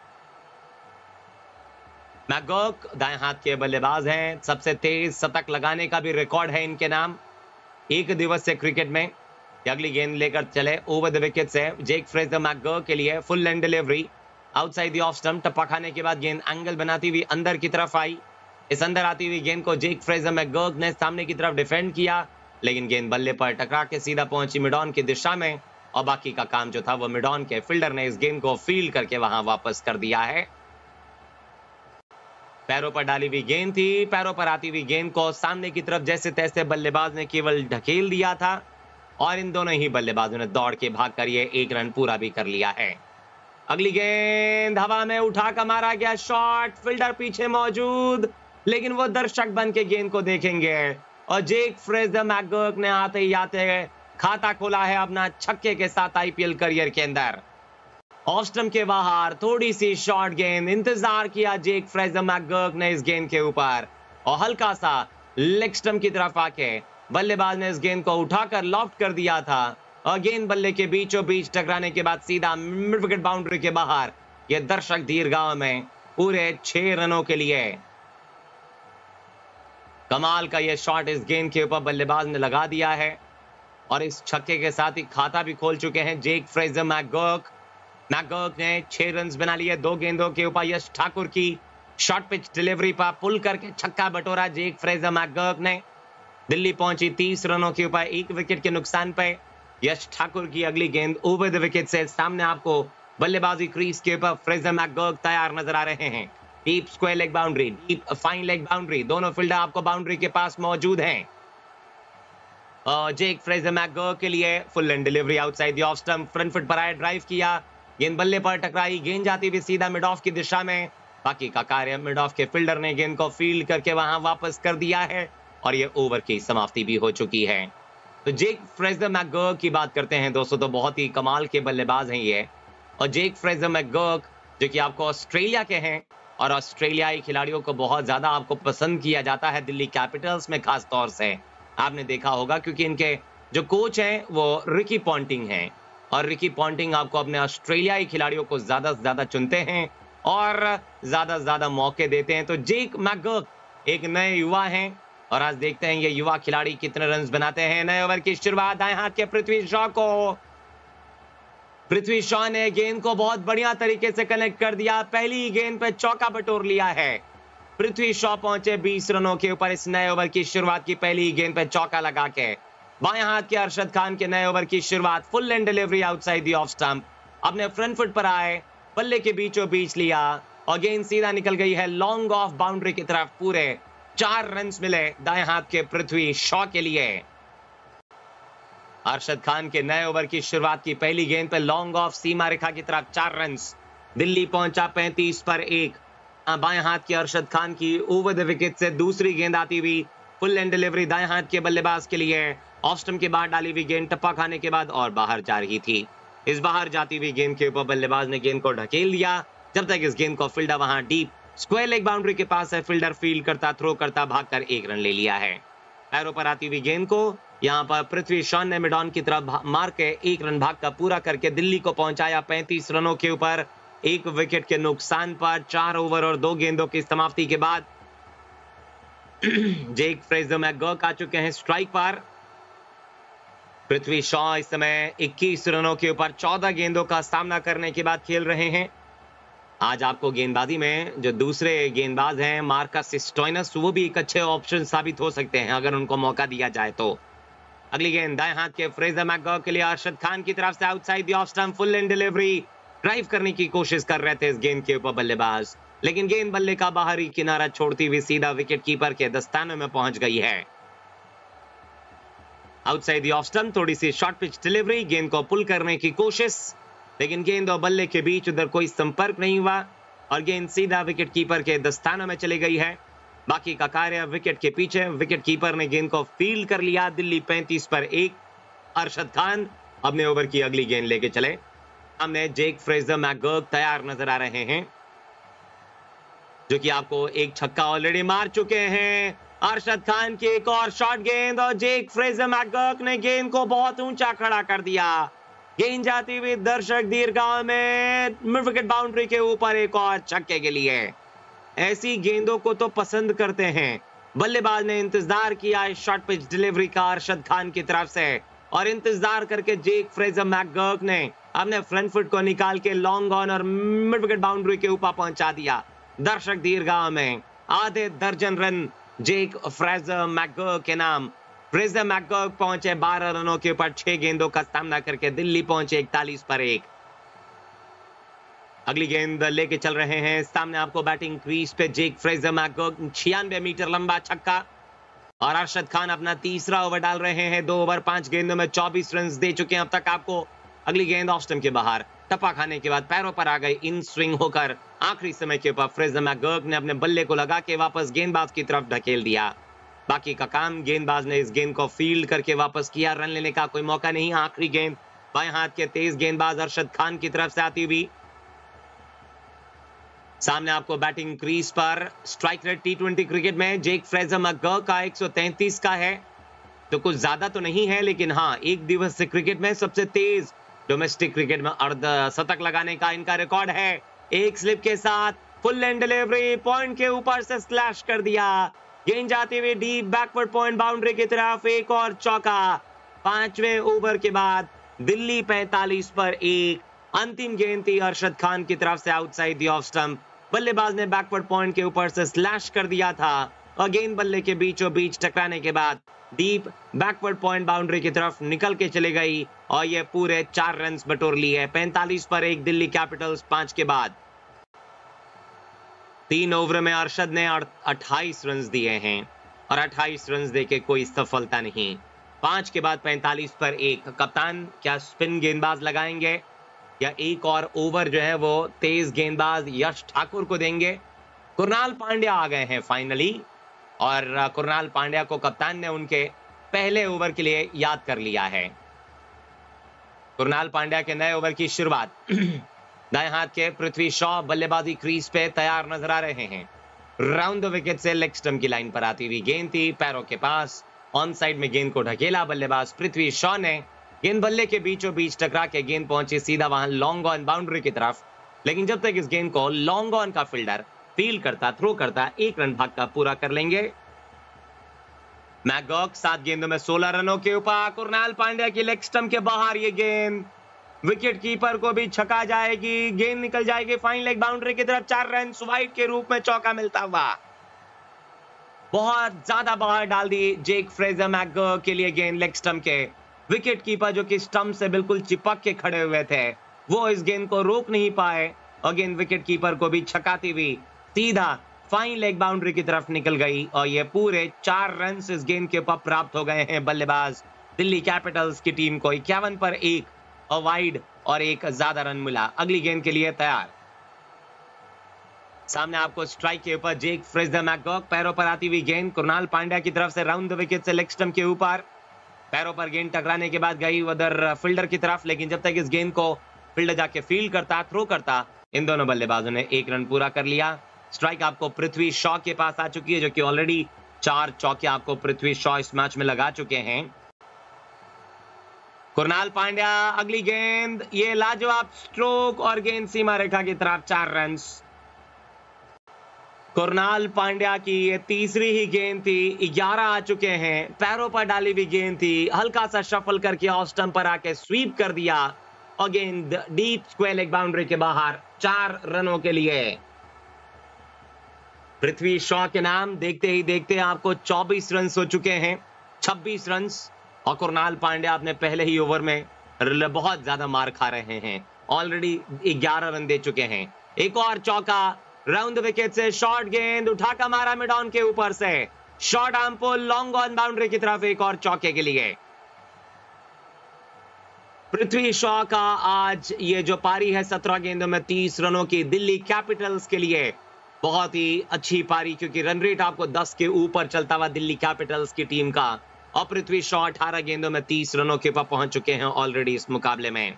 मैकगर्क दाएं हाथ के बल्लेबाज हैं, सबसे तेज शतक लगाने का भी रिकॉर्ड है इनके नाम एक दिवसीय क्रिकेट में। अगली गेंद लेकर चले ओवर द विकेट से जेक फ्रेजर मैकगर्क के लिए full and delivery outside the off stump, टप्पा खाने के बाद गेंद एंगल बनाती हुई अंदर की तरफ आई। इस अंदर आती हुई गेंद को जेक फ्रेजर मैकगर्क ने सामने की तरफ डिफेंड किया, लेकिन गेंद बल्ले पर टकरा के सीधा पहुंची मिड ऑन की दिशा में और बाकी का काम जो था वो मिड ऑन के फील्डर ने इस गेंद को फील्ड करके वहां वापस कर दिया है। पैरों पर डाली हुई गेंद थी, पैरों पर आती हुई गेंद को सामने की तरफ जैसे तैसे बल्लेबाज ने केवल ढकेल दिया था और इन दोनों ही बल्लेबाजों ने दौड़ के भाग कर ये एक रन पूरा भी कर लिया है। अगली गेंद हवा में उठा कर मारा गया शॉट, फील्डर पीछे मौजूद, लेकिन वो दर्शक बन के गेंद को देखेंगे और जेक फ्रेजर मैकगर्क ने आते ही आते खाता खोला है अपना छक्के के साथ आईपीएल करियर के अंदर। ऑफ स्टंप के बाहर थोड़ी सी शॉर्ट गेंद, इंतजार किया जेक फ्रेजर मैकगर्क ने इस गेंद के ऊपर और हल्का सा लेग स्टंप की तरफ आके बल्लेबाज ने इस गेंद को उठाकर लॉफ्ट कर दिया था और गेंद बल्ले के बीचों बीच टकराने के बाद सीधा मिड विकेट बाउंड्री के बाहर। ये दर्शक दीर्घाव में पूरे छह रनों के लिए कमाल का ये शॉट इस गेंद के ऊपर बल्लेबाज ने लगा दिया है और इस छक्के के साथ ही खाता भी खोल चुके हैं जेक फ्रेजर मैकगर्क। मैकगर्क ने छह रन बना लिए दो गेंदों के ऊपर। यश ठाकुर की शॉर्ट पिच डिलीवरी पर पुल करके छक्का बटोरा जेक फ्रेजर मैकगर्क ने। दिल्ली पहुंची तीस रनों के ऊपर एक विकेट के नुकसान पे। यश ठाकुर की अगली गेंद ओवर द विकेट से सामने आपको बल्लेबाजी क्रीज के ऊपर फ्रेजर मैकगर्क तैयार नजर आ रहे हैं। Deep square leg boundary, deep fine leg boundary, दोनों फील्डर आपको बाउंड्री के पास मौजूद हैं। जेक फ्रेजर मैकगर्क के लिए full and delivery outside the off stump, front foot पर आया, ड्राइव किया, गेंद बल्ले पर टकराई, गेंद जाती हुई सीधा मिड ऑफ की दिशा में। बाकी का कार्य मिड ऑफ के फील्डर ने गेंद को फील्ड करके वहां वापस कर दिया है और ये ओवर की समाप्ति भी हो चुकी है। तो जेक फ्रेजर मैकगर्क की बात करते हैं दोस्तों, तो बहुत ही कमाल के बल्लेबाज हैं ये। और जेक फ्रेजर मैकगर्क जो कि आपको ऑस्ट्रेलिया के हैं और ऑस्ट्रेलियाई खिलाड़ियों को बहुत ज्यादा आपको पसंद किया जाता है दिल्ली कैपिटल्स में खास तौर से, आपने देखा होगा, क्योंकि इनके जो कोच हैं वो रिकी पॉन्टिंग हैं और रिकी पॉन्टिंग आपको अपने ऑस्ट्रेलियाई खिलाड़ियों को ज्यादा से ज्यादा चुनते हैं और ज्यादा से ज्यादा मौके देते हैं। तो जेक मैकगर्क एक नए युवा हैं और आज देखते हैं ये युवा खिलाड़ी कितने रन बनाते हैं। नए ओवर की शुरुआत दाएं हाथ के पृथ्वी शॉ को, पृथ्वी शॉ ने गेंद को बहुत बढ़िया तरीके से कनेक्ट कर दिया, पहली गेंद पे चौका बटोर लिया है। पृथ्वी शॉ पहुंचे बीस रनों के ऊपर इस नए ओवर की शुरुआत की पहली गेंद पे चौका लगा के। बाएं हाथ के अरशद खान के नए ओवर की शुरुआत, full and delivery outside the off stump, अपने फ्रंट फुट पर आए, बल्ले के बीचों बीच लिया और गेंद सीधा निकल गई है लॉन्ग ऑफ बाउंड्री की तरफ। पूरे चार रन मिले दाएं हाथ के पृथ्वी शॉ के लिए। अरशद खान के नए ओवर की शुरुआत की पहली गेंद पे लॉन्ग ऑफ सीमा रेखा की तरफ चार रन। दिल्ली पहुंचा पैंतीस पर एक। बाएं हाथ के अरशद खान की ओवर द विकेट से दूसरी गेंद आती हुई, फुल एंड डिलीवरी दाएं हाथ के बल्लेबाज के लिए। ऑफ स्टंप के बाहर डाली हुई गेंद टप्पा खाने के बाद और बाहर जा रही थी। इस बाहर जाती हुई गेंद के ऊपर बल्लेबाज ने गेंद को ढकेल दिया, जब तक इस गेंद को फील्डर वहां डीप स्क्वायर लेग बाउंड्री के पास है, फील्डर फील्ड करता थ्रो करता भागकर एक रन ले लिया है। पैरों पर आती हुई गेंद को यहां पर पृथ्वी शॉ ने मिड ऑन की तरफ मार के एक रन भाग का पूरा करके दिल्ली को पहुंचाया पैंतीस रनों के ऊपर, एक विकेट के नुकसान पर। चार ओवर और दो गेंदों की समाप्ति के बाद जेक फ्रेजर मैकगर्क आ चुके हैं स्ट्राइक पर। पृथ्वी शॉ इस समय इक्कीस रनों के ऊपर चौदह गेंदों का सामना करने के बाद खेल रहे हैं। आज आपको गेंदबाजी में जो दूसरे गेंदबाज हैं मार्कस स्टोइनस, वो भी एक अच्छे ऑप्शन साबित हो सकते हैं अगर उनको मौका दिया जाए तो। अगली गेंद दाएं हाथ के फ्रेजर मैकगर्क के लिए अरशद खान की तरफ से outside the off stump, full and delivery, drive करने की कोशिश कर रहे थे इस गेंद के ऊपर बल्लेबाज, लेकिन गेंद बल्ले का बाहरी किनारा छोड़ती हुई सीधा विकेट कीपर के दस्ताने में पहुंच गई है। आउटसाइड द ऑफ स्टंप, थोड़ी सी शॉर्ट पिच डिलीवरी, गेंद को पुल करने की कोशिश, लेकिन गेंद और बल्ले के बीच उधर कोई संपर्क नहीं हुआ और गेंद सीधा विकेट कीपर के दस्ताने में चली गई है। बाकी का कार्य विकेट के पीछे, विकेट कीपर ने गेंद को फील्ड कर लिया। दिल्ली पैंतीस पर एक। अरशद खान अपने ओवर की अगली गेंद लेके चले। हमने जेक फ्रेजर मैकगर्क तैयार नजर आ रहे हैं जो कि आपको एक छक्का ऑलरेडी मार चुके हैं। अरशद खान की एक और शॉर्ट गेंद और जेक फ्रेजर मैकगर्क ने गेंद को बहुत ऊंचा खड़ा कर दिया। गेंद जाती हुई दर्शक दीर्घाव में मिड विकेट बाउंड्री के ऊपर एक और छक्के के लिए। ऐसी गेंदों को तो पसंद करते हैं। बल्लेबाज ने इंतजार किया इस शॉर्ट पिच डिलीवरी का अरशद खान की तरफ से और इंतजार करके जेक फ्रेजर मैकगर्क ने अपने फ्रंट फुट को निकाल के लॉन्ग ऑन और मिड विकेट बाउंड्री के ऊपर पहुंचा दिया। दर्शक दीर्घाव में आधे दर्जन रन जेक फ्रेजर मैकगर्क के नाम। फ्रेजर मैकगर्क पहुंचे बारह रनों के ऊपर छह गेंदों का सामना करके। दिल्ली पहुंचे इकतालीस पर एक। अगली गेंद लेके चल रहे हैं सामने आपको बैटिंग क्रीज पे जेक फ्रेजर मैकगर्क, छियानवे मीटर लंबा छक्का और अरशद खान अपना तीसरा ओवर डाल रहे हैं। दो ओवर पांच गेंदों में चौबीस रन दे चुके हैं अब तक आपको। अगली गेंद ऑफ स्टंप के बाहर, टप्पा खाने के बाद पैरों पर आ गए, इन स्विंग होकर आखिरी समय के ऊपर फ्रेजर मैकगर्क ने अपने बल्ले को लगा के वापस गेंदबाज की तरफ ढकेल दिया। बाकी का काम गेंदबाज ने इस गेंद को फील्ड करके वापस किया, रन लेने का कोई मौका नहीं। आखिरी गेंद बाएं हाथ के तेज गेंदबाज अरशद खान की तरफ से आती हुई। सामने आपको बैटिंग क्रीज पर strike rate T twenty cricket में जेक फ्रेजर मैकगर्क का एक सौ तैंतीस का है, तो कुछ ज्यादा तो नहीं है, लेकिन हाँ एक दिवसीय क्रिकेट में सबसे तेज डोमेस्टिक क्रिकेट में अर्ध शतक लगाने का इनका रिकॉर्ड है। एक स्लिप के साथ फुल एंड डिलीवरी, पॉइंट के ऊपर से स्लैश कर दिया, गेंद जाती हुई डीप बैकवर्ड पॉइंट बाउंड्री की तरफ, एक और चौका। पांचवें ओवर के बाद दिल्ली पैंतालीस पर एक। अंतिम गेंद थी अरशद खान की तरफ से आउटसाइड द ऑफ स्टंप। बल्लेबाज ने बैकवर्ड पॉइंट के ऊपर से स्लैश कर दिया था और गेंद बल्ले के बीचों बीच टकराने के बाद डीप बैकवर्ड पॉइंट बाउंड्री की तरफ निकल के चले गई और ये पूरे चार रन बटोर लिए। पैंतालीस पर एक दिल्ली कैपिटल्स पांच के बाद। तीन ओवर में अरशद ने अट्ठाईस रन दिए हैं और अट्ठाईस रन देके कोई सफलता नहीं। पांच के बाद पैंतालीस पर एक। कप्तान क्या स्पिन गेंदबाज लगाएंगे या एक और ओवर जो है वो तेज गेंदबाज यश ठाकुर को देंगे? कुणाल पांड्या आ गए हैं फाइनली, और कुणाल पांड्या को कप्तान ने उनके पहले ओवर के लिए याद कर लिया है। कुणाल पांड्या के नए ओवर की शुरुआत। दाएं हाथ के पृथ्वी शॉ बल्लेबाजी क्रीज पे तैयार नजर आ रहे हैं। राउंड द विकेट से लेग स्टंप की लाइन पर आती हुई गेंद थी पैरों के पास, ऑन साइड में गेंद को ढकेला बल्लेबाज पृथ्वी शॉ ने। गेंद बल्ले के बीचों बीच टकरा के गेंद पहुंची सीधा वहां लॉन्ग ऑन बाउंड्री की तरफ, लेकिन जब तक इस गेंद को लॉन्ग ऑन का फील्डर फील करता, थ्रो करता, एक रन भाग का पूरा कर लेंगे। मैकगॉग सात गेंदों में सोलह रनों के ऊपर। कुणाल पांड्या की लेग स्टंप के बाहर ये गेंद विकेट कीपर को भी छका जाएगी, गेंद निकल जाएगी फाइन लेग बाउंड्री की तरफ। चार रन वाइड के रूप में चौका मिलता हुआ बहुत ज्यादा बाहर डाल दी जेक फ्रेजर मैकगॉग के लिए गेंद लेग स्टंप के। विकेट कीपर जो कि स्टंप से बिल्कुल चिपक के खड़े हुए थे, वो इस गेंद को रोक नहीं पाए और गेंद विकेट कीपर को भी छकाती हुई सीधा फाइन लेग बाउंड्री की तरफ निकल गई, और ये पूरे चार रन इस गेंद के ऊपर प्राप्त हो गए हैं बल्लेबाज दिल्ली कैपिटल्स की टीम को। इक्यावन पर एक और वाइड और एक ज्यादा रन मिला। अगली गेंद के लिए तैयार। सामने आपको स्ट्राइक के ऊपर जेक फ्रेजर मैकगॉग, पैरों पर आती हुई गेंद कुणाल पांड्या की तरफ से राउंड द विकेट से लेग स्टंप के ऊपर। पैरों पर गेंद टकराने के बाद गई उधर फील्डर की तरफ, लेकिन जब तक इस गेंद को फील्डर जाके फील्ड करता, थ्रो करता, इन दोनों बल्लेबाजों ने एक रन पूरा कर लिया। स्ट्राइक आपको पृथ्वी शॉ के पास आ चुकी है, जो कि ऑलरेडी चार चौके आपको पृथ्वी शॉ इस मैच में लगा चुके हैं। कुणाल पांड्या अगली गेंद, ये लाजवाब स्ट्रोक और गेंद सीमा रेखा की तरफ, चार रन। कुणाल पांड्या की ये तीसरी ही गेंद थी, ग्यारह आ चुके हैं। पैरों पर डाली हुई गेंद थी, हल्का सा शफल करके ऑफ स्टंप पर आके स्वीप कर दिया और गेंद डीप स्क्वायर लेग बाउंड्री के बाहर, चार रनों के लिए। पृथ्वी शॉ के नाम देखते ही देखते आपको चौबीस रन हो चुके हैं, छब्बीस रन, और कुणाल पांड्या अपने पहले ही ओवर में बहुत ज्यादा मार खा रहे हैं, ऑलरेडी ग्यारह रन दे चुके हैं। एक और चौका राउंड द विकेट से, शॉर्ट गेंद उठाकर मारा मिड ऑन के ऊपर से, short arm pull long on boundary की तरफ, एक और चौके के लिए। पृथ्वी शॉ का आज ये जो पारी है सत्रह गेंदों में तीस रनों की, दिल्ली कैपिटल्स के लिए बहुत ही अच्छी पारी, क्योंकि रन रेट आपको दस के ऊपर चलता हुआ दिल्ली कैपिटल्स की टीम का, और पृथ्वी शॉ अठारह गेंदों में तीस रनों के ऊपर पहुंच चुके हैं ऑलरेडी इस मुकाबले में।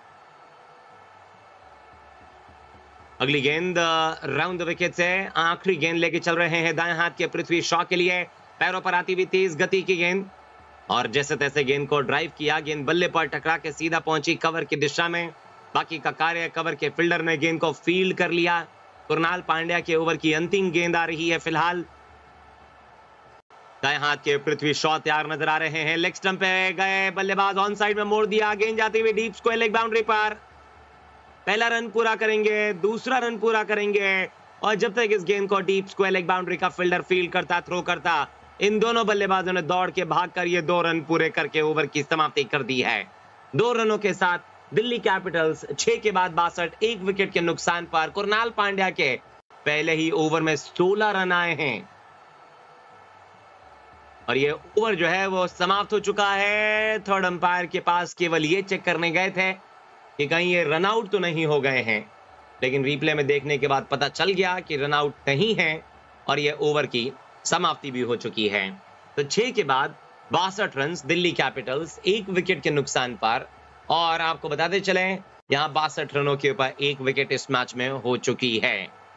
अगली गेंद राउंड द विकेट से, आखिरी गेंद लेके चल रहे हैं दाएं हाथ के पृथ्वी शॉ के लिए। पैरों पर आती हुई तेज गति की गेंद, और जैसे तैसे गेंद को ड्राइव किया, गेंद बल्ले पर टकरा के सीधा पहुंची कवर की दिशा में। बाकी का कार्य कवर के फील्डर ने गेंद को फील्ड कर लिया। कुणाल पांड्या के ओवर की अंतिम गेंद आ रही है फिलहाल। दाएं हाथ के पृथ्वी शॉ तैयार नजर आ रहे हैं, लेग स्टंप पे गए बल्लेबाज, ऑन साइड में मोड़ दिया, गेंद जाती हुई डीप स्क्वायर लेग बाउंड्री पर। पहला रन पूरा करेंगे, दूसरा रन पूरा करेंगे, और जब तक इस गेंद को डीप स्क्वायर लेग बाउंड्री का फील्डर फील्ड करता, थ्रो करता, इन दोनों बल्लेबाजों ने दौड़ के भागकर ये दो रन पूरे करके ओवर की समाप्ति कर दी है। दो रनों के साथ दिल्ली कैपिटल्स छह के बाद बासठ, एक विकेट के नुकसान पर कुणाल पांड्या के पहले ही ओवर में सोलह रन आए हैं, और ये ओवर जो है वो समाप्त हो चुका है। थर्ड अंपायर के पास केवल ये चेक करने गए थे कि कहीं ये रन आउट तो नहीं हो गए हैं, लेकिन रिप्ले में देखने के बाद पता चल गया कि रन आउट नहीं है, और ये ओवर की समाप्ति भी हो चुकी है। तो छह के बाद बासठ रन दिल्ली कैपिटल्स, एक विकेट के नुकसान पर, और आपको बताते चले यहां बासठ रनों के ऊपर एक विकेट इस मैच में हो चुकी है।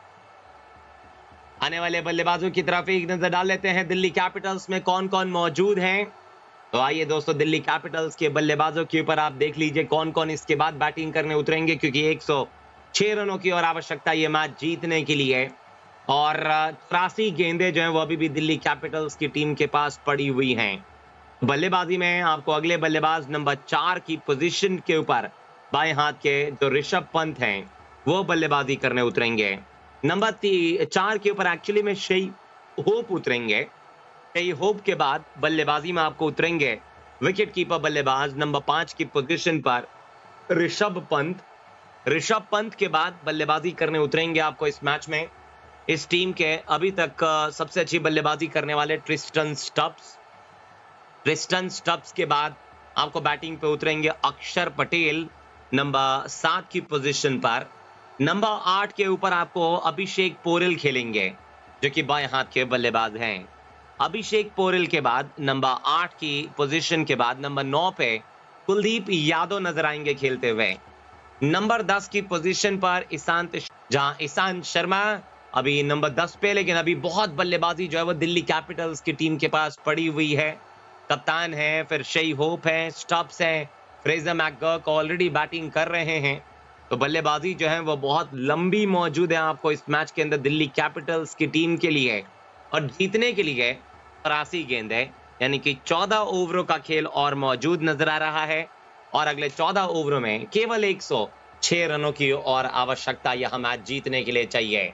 आने वाले बल्लेबाजों की तरफ एक नजर डाल लेते हैं, दिल्ली कैपिटल्स में कौन कौन मौजूद हैं। तो आइए दोस्तों, दिल्ली कैपिटल्स के बल्लेबाजों के ऊपर आप देख लीजिए कौन कौन इसके बाद बैटिंग करने उतरेंगे, क्योंकि एक सौ छह रनों की और आवश्यकता ये मैच जीतने के लिए, और चौरासी गेंदें जो हैं वो अभी भी दिल्ली कैपिटल्स की टीम के पास पड़ी हुई हैं। बल्लेबाजी में आपको अगले बल्लेबाज नंबर चार की पोजीशन के ऊपर बाएं हाथ के जो ऋषभ पंत हैं वो बल्लेबाजी करने उतरेंगे। नंबर चार के ऊपर एक्चुअली में शेई होप उतरेंगे। शेई होप के बाद बल्लेबाजी में आपको उतरेंगे विकेट कीपर बल्लेबाज नंबर पांच की पोजीशन पर ऋषभ पंत। ऋषभ पंत के बाद बल्लेबाजी करने उतरेंगे आपको इस मैच में इस टीम के अभी तक सबसे अच्छी बल्लेबाजी करने वाले ट्रिस्टन स्टब्स। क्रिस्टन स्टब्स के बाद आपको बैटिंग पे उतरेंगे अक्षर पटेल नंबर सात की पोजीशन पर। नंबर आठ के ऊपर आपको अभिषेक पोरेल खेलेंगे जो कि बाएं हाथ के बल्लेबाज हैं। अभिषेक पोरेल के बाद नंबर आठ की पोजीशन के बाद नंबर नौ पे कुलदीप यादव नजर आएंगे खेलते हुए। नंबर दस की पोजीशन पर ईशांत, जहां ईशांत शर्मा अभी नंबर दस पे, लेकिन अभी बहुत बल्लेबाजी जो है वो दिल्ली कैपिटल्स की टीम के पास पड़ी हुई है। कप्तान है, फिर शई होप है, स्टब्स है, फ्रेजर मैकगर्क ऑलरेडी बैटिंग कर रहे हैं, तो बल्लेबाजी जो है वो बहुत लंबी मौजूद है आपको इस मैच के अंदर दिल्ली कैपिटल्स की टीम के लिए। और जीतने के लिए तिरासी गेंद है, यानी कि चौदह ओवरों का खेल और मौजूद नजर आ रहा है और अगले चौदह ओवरों में केवल एक सौ छह रनों की और आवश्यकता यह मैच जीतने के लिए चाहिए।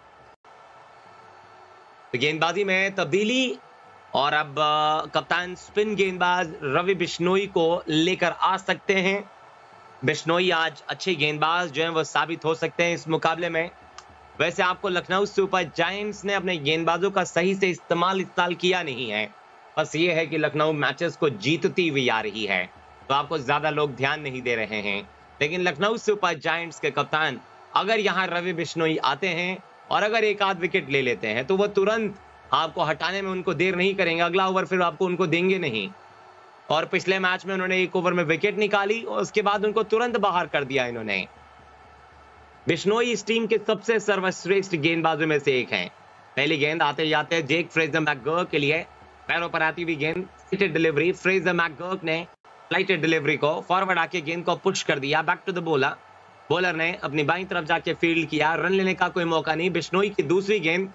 तो गेंदबाजी में तब्दीली और अब कप्तान स्पिन गेंदबाज रवि बिश्नोई को लेकर आ सकते हैं। बिश्नोई आज अच्छे गेंदबाज जो हैं वो साबित हो सकते हैं इस मुकाबले में। वैसे आपको लखनऊ सुपर जायंट्स ने अपने गेंदबाजों का सही से इस्तेमाल इस साल किया नहीं है, बस ये है कि लखनऊ मैचेस को जीतती हुई आ रही है, तो आपको ज्यादा लोग ध्यान नहीं दे रहे हैं। लेकिन लखनऊ सुपर जायंट्स के कप्तान अगर यहाँ रवि बिश्नोई आते हैं और अगर एक आध विकेट ले लेते हैं तो वो तुरंत आपको हटाने में उनको देर नहीं करेंगे, अगला ओवर फिर आपको उनको देंगे नहीं। और पिछले मैच में उन्होंने एक ओवर में विकेट निकाली और उसके बाद उनको तुरंत बाहर कर दिया इन्होंने। बिश्नोई इस टीम के सबसे सर्वश्रेष्ठ गेंदबाजों में से एक हैं। पहली गेंद आते जाते जेक फ्रेजर मैकगर्क के लिए, पैरों पर आती हुई गेंद, फ्लाइटेड डिलीवरी, फ्रेजर मैकगर्क ने फ्लाइटेड डिलीवरी को फॉरवर्ड आके गेंद को पुश कर दिया back to the bowler. Bowler ने अपनी बाईं तरफ जाके फील्ड किया, रन लेने का कोई मौका नहीं। बिश्नोई की दूसरी गेंद,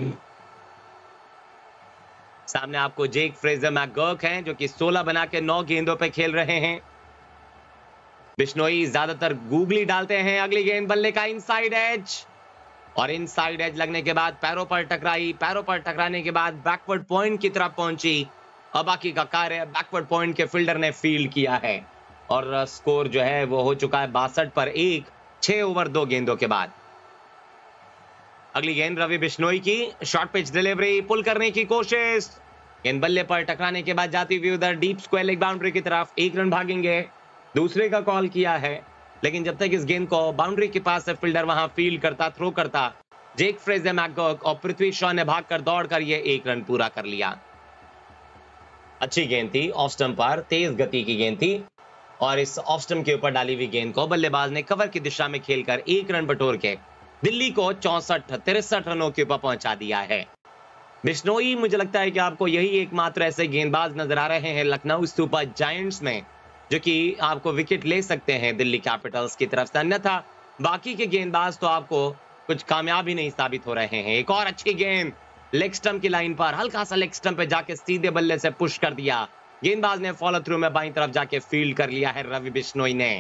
सामने आपको जेक फ्रेजर मैकगर्क हैं जो कि सोलह बना के नौ गेंदों पे खेल रहे हैं। बिश्नोई ज्यादातर गूगली डालते हैं। अगली गेंद बल्ले का इनसाइड एज, और इनसाइड एज लगने के बाद पैरों पर टकराई, पैरों पर टकराने के बाद बैकवर्ड पॉइंट की तरफ पहुंची। अब बाकी का कार्य बैकवर्ड पॉइंट के फील्डर ने फील्ड किया है और स्कोर जो है वो हो चुका है बासठ पर एक, छह ओवर दो गेंदों के बाद। अगली गेंद रवि बिश्नोई की, शॉर्ट पिच डिलीवरी, पुल करने की कोशिश, गेंद बल्ले पर टकराने के बाद जाती हुई उधर डीप स्क्वायर लेग बाउंड्री की तरफ, एक रन भागेंगे। दूसरे का कॉल किया है, लेकिन जब तक इस गेंद को बाउंड्री के पास से फील्डर वहां फील्ड करता, थ्रो करता, जेक फ्रेजर मैकगर्क और पृथ्वी शॉ ने भागकर दौड़कर ये एक रन पूरा कर लिया। अच्छी गेंद थी, ऑफ स्टंप पर तेज गति की गेंद थी और इस ऑफ स्टंप के ऊपर डाली हुई गेंद को बल्लेबाज ने कवर की दिशा में खेलकर एक रन बटोर के दिल्ली को चौसठ तिरसठ रनों के ऊपर पहुंचा दिया है। बिश्नोई, मुझे लगता है कि आपको यही एकमात्र ऐसे गेंदबाज नजर आ रहे हैं लखनऊ सुपर जायंट्स में जो कि आपको विकेट ले सकते हैं दिल्ली कैपिटल्स की तरफ से, अन्यथा बाकी के गेंदबाज तो आपको कुछ कामयाब ही नहीं साबित हो रहे हैं। एक और अच्छी गेंद लेग स्टंप की लाइन पर, हल्का सा लेग स्टंप पे जाके सीधे बल्ले से पुश कर दिया, गेंदबाज ने फॉलो थ्रू में बाईं तरफ जाके फील्ड कर लिया है रवि बिश्नोई ने।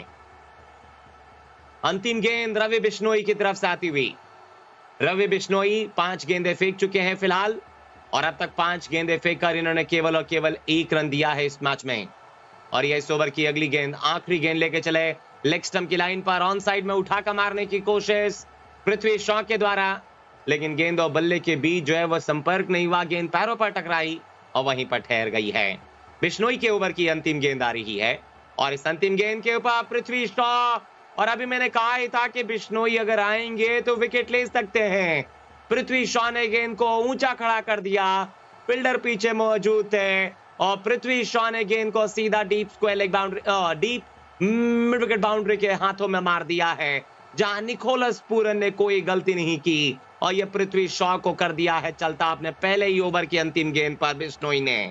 अंतिम गेंद रवि बिश्नोई की तरफ से आती हुई, रवि बिश्नोई पांच गेंदें फेंक चुके हैं फिलहाल और अब तक पांच गेंदें फेंककर इन्होंने केवल और केवल एक रन दिया है इस मैच में। और यह इस ओवर की अगली गेंद, आखिरी गेंद लेके चले लेग स्टंप की लाइन पर, ऑन साइड में उठाकर मारने की कोशिश पृथ्वी शॉ के द्वारा, लेकिन गेंद और बल्ले के बीच जो है वो संपर्क नहीं हुआ, गेंद पैरों पर टकराई और वहीं पर ठहर गई है। बिश्नोई के ओवर की अंतिम गेंद आ रही है और इस अंतिम गेंद के ऊपर पृथ्वी शॉ, और अभी मैंने कहा ही था कि बिश्नोई अगर आएंगे तो विकेट ले सकते हैं। पृथ्वी शॉ ने गेंद को ऊंचा खड़ा कर दिया, फील्डर पीछे मौजूद थे और पृथ्वी शॉ ने गेंद को सीधा deep square leg boundary, deep mid wicket boundary के हाथों में मार दिया है, जहां निकोलस पूरन ने कोई गलती नहीं की और यह पृथ्वी शॉ को कर दिया है चलता अपने पहले ही ओवर की अंतिम गेंद पर। बिश्नोई ने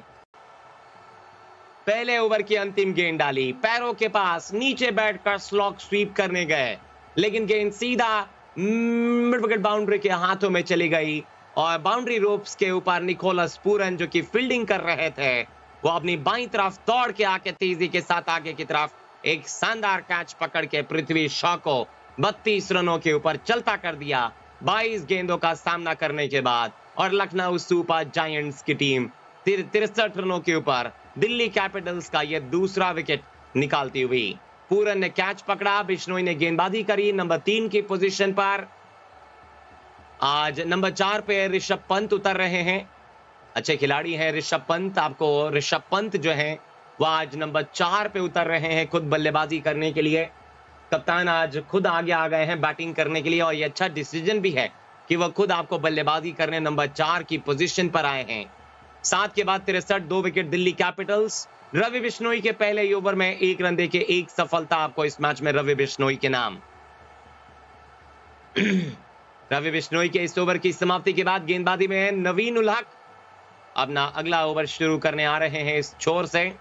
पहले ओवर की अंतिम गेंद डाली, पैरों के पास नीचे बैठकर स्लॉग स्वीप करने गए, लेकिन गेंद सीधा मिड विकेट बाउंड्री के हाथों में चली गई और बाउंड्री रोप्स के ऊपर निकोलस पूरन जो कि फील्डिंग कर रहे थे, वो अपनी बाईं तरफ दौड़ के आके तेजी के साथ आगे की तरफ एक शानदार कैच पकड़ के पृथ्वी शॉ को बत्तीस रनों के ऊपर चलता कर दिया बाईस गेंदों का सामना करने के बाद। और लखनऊ सुपर जायंट्स की टीम तिरसठ रनों के ऊपर दिल्ली कैपिटल्स का यह दूसरा विकेट निकालती हुई। पूरन ने कैच पकड़ा, बिश्नोई ने गेंदबाजी करी नंबर तीन की पोजीशन पर। आज नंबर चार पे ऋषभ पंत उतर रहे हैं अच्छे खिलाड़ी हैं ऋषभ पंत। आपको ऋषभ पंत जो है वो आज नंबर चार पे उतर रहे हैं खुद बल्लेबाजी करने के लिए। कप्तान आज खुद आगे आ गए हैं बैटिंग करने के लिए, और ये अच्छा डिसीजन भी है कि वह खुद आपको बल्लेबाजी करने नंबर चार की पोजीशन पर आए हैं। सात के बाद तिरसठ, दो विकेट दिल्ली कैपिटल्स। रवि बिश्नोई के पहले ही ओवर में एक रन देके एक सफलता आपको इस मैच में रवि बिश्नोई के नाम। रवि बिश्नोई के इस ओवर की समाप्ति के बाद गेंदबाजी में नवीन उल हक अपना अगला ओवर शुरू करने आ रहे हैं इस छोर से।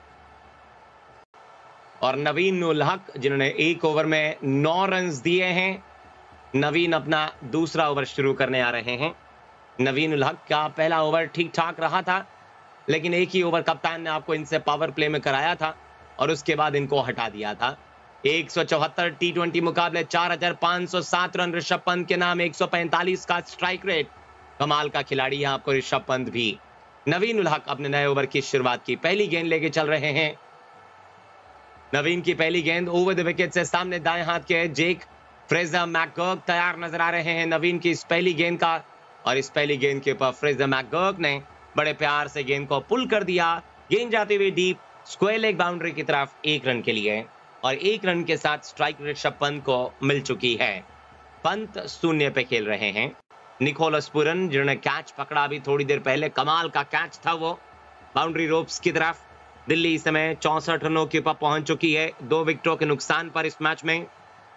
और नवीन उल हक जिन्होंने एक ओवर में नौ रन दिए हैं, नवीन अपना दूसरा ओवर शुरू करने आ रहे हैं। नवीन उल हक का पहला ओवर ठीक ठाक रहा था, लेकिन एक ही ओवर कप्तान ने आपको इनसे पावर प्ले में कराया था और उसके बाद इनको हटा दिया था। एक सौ चौहत्तर टी ट्वेंटी मुकाबले, चार हजार पांच सौ सात रन ऋषभ पंत के नाम, एक सौ पैंतालीस का स्ट्राइक रेट। कमाल का खिलाड़ी है आपको ऋषभ पंत भी। नवीन उल हक अपने नए ओवर की शुरुआत की पहली गेंद लेके चल रहे हैं। नवीन की पहली गेंद ओवर द विकेट से सामने दाएं हाथ के जेक फ्रेजर मैकगर्क तैयार नजर आ रहे हैं नवीन की इस पहली गेंद का, और इस पहली गेंद के ऊपर फ्रेजर मैकगर्क ने बड़े प्यार से गेंद को पुल कर दिया। गेंद जाती हुई डीप स्क्वायर लेग बाउंड्री की तरफ एक रन के लिए, और एक रन के साथ स्ट्राइक ऋषभ पंत को मिल चुकी है। पंत शून्य पे खेल रहे हैं। निकोलस पुरन जिन्होंने कैच पकड़ा अभी थोड़ी देर पहले, कमाल का कैच था वो बाउंड्री रोप्स की तरफ। दिल्ली इस समय चौसठ रनों के ऊपर पहुंच चुकी है, दो विकेटों के नुकसान पर इस मैच में।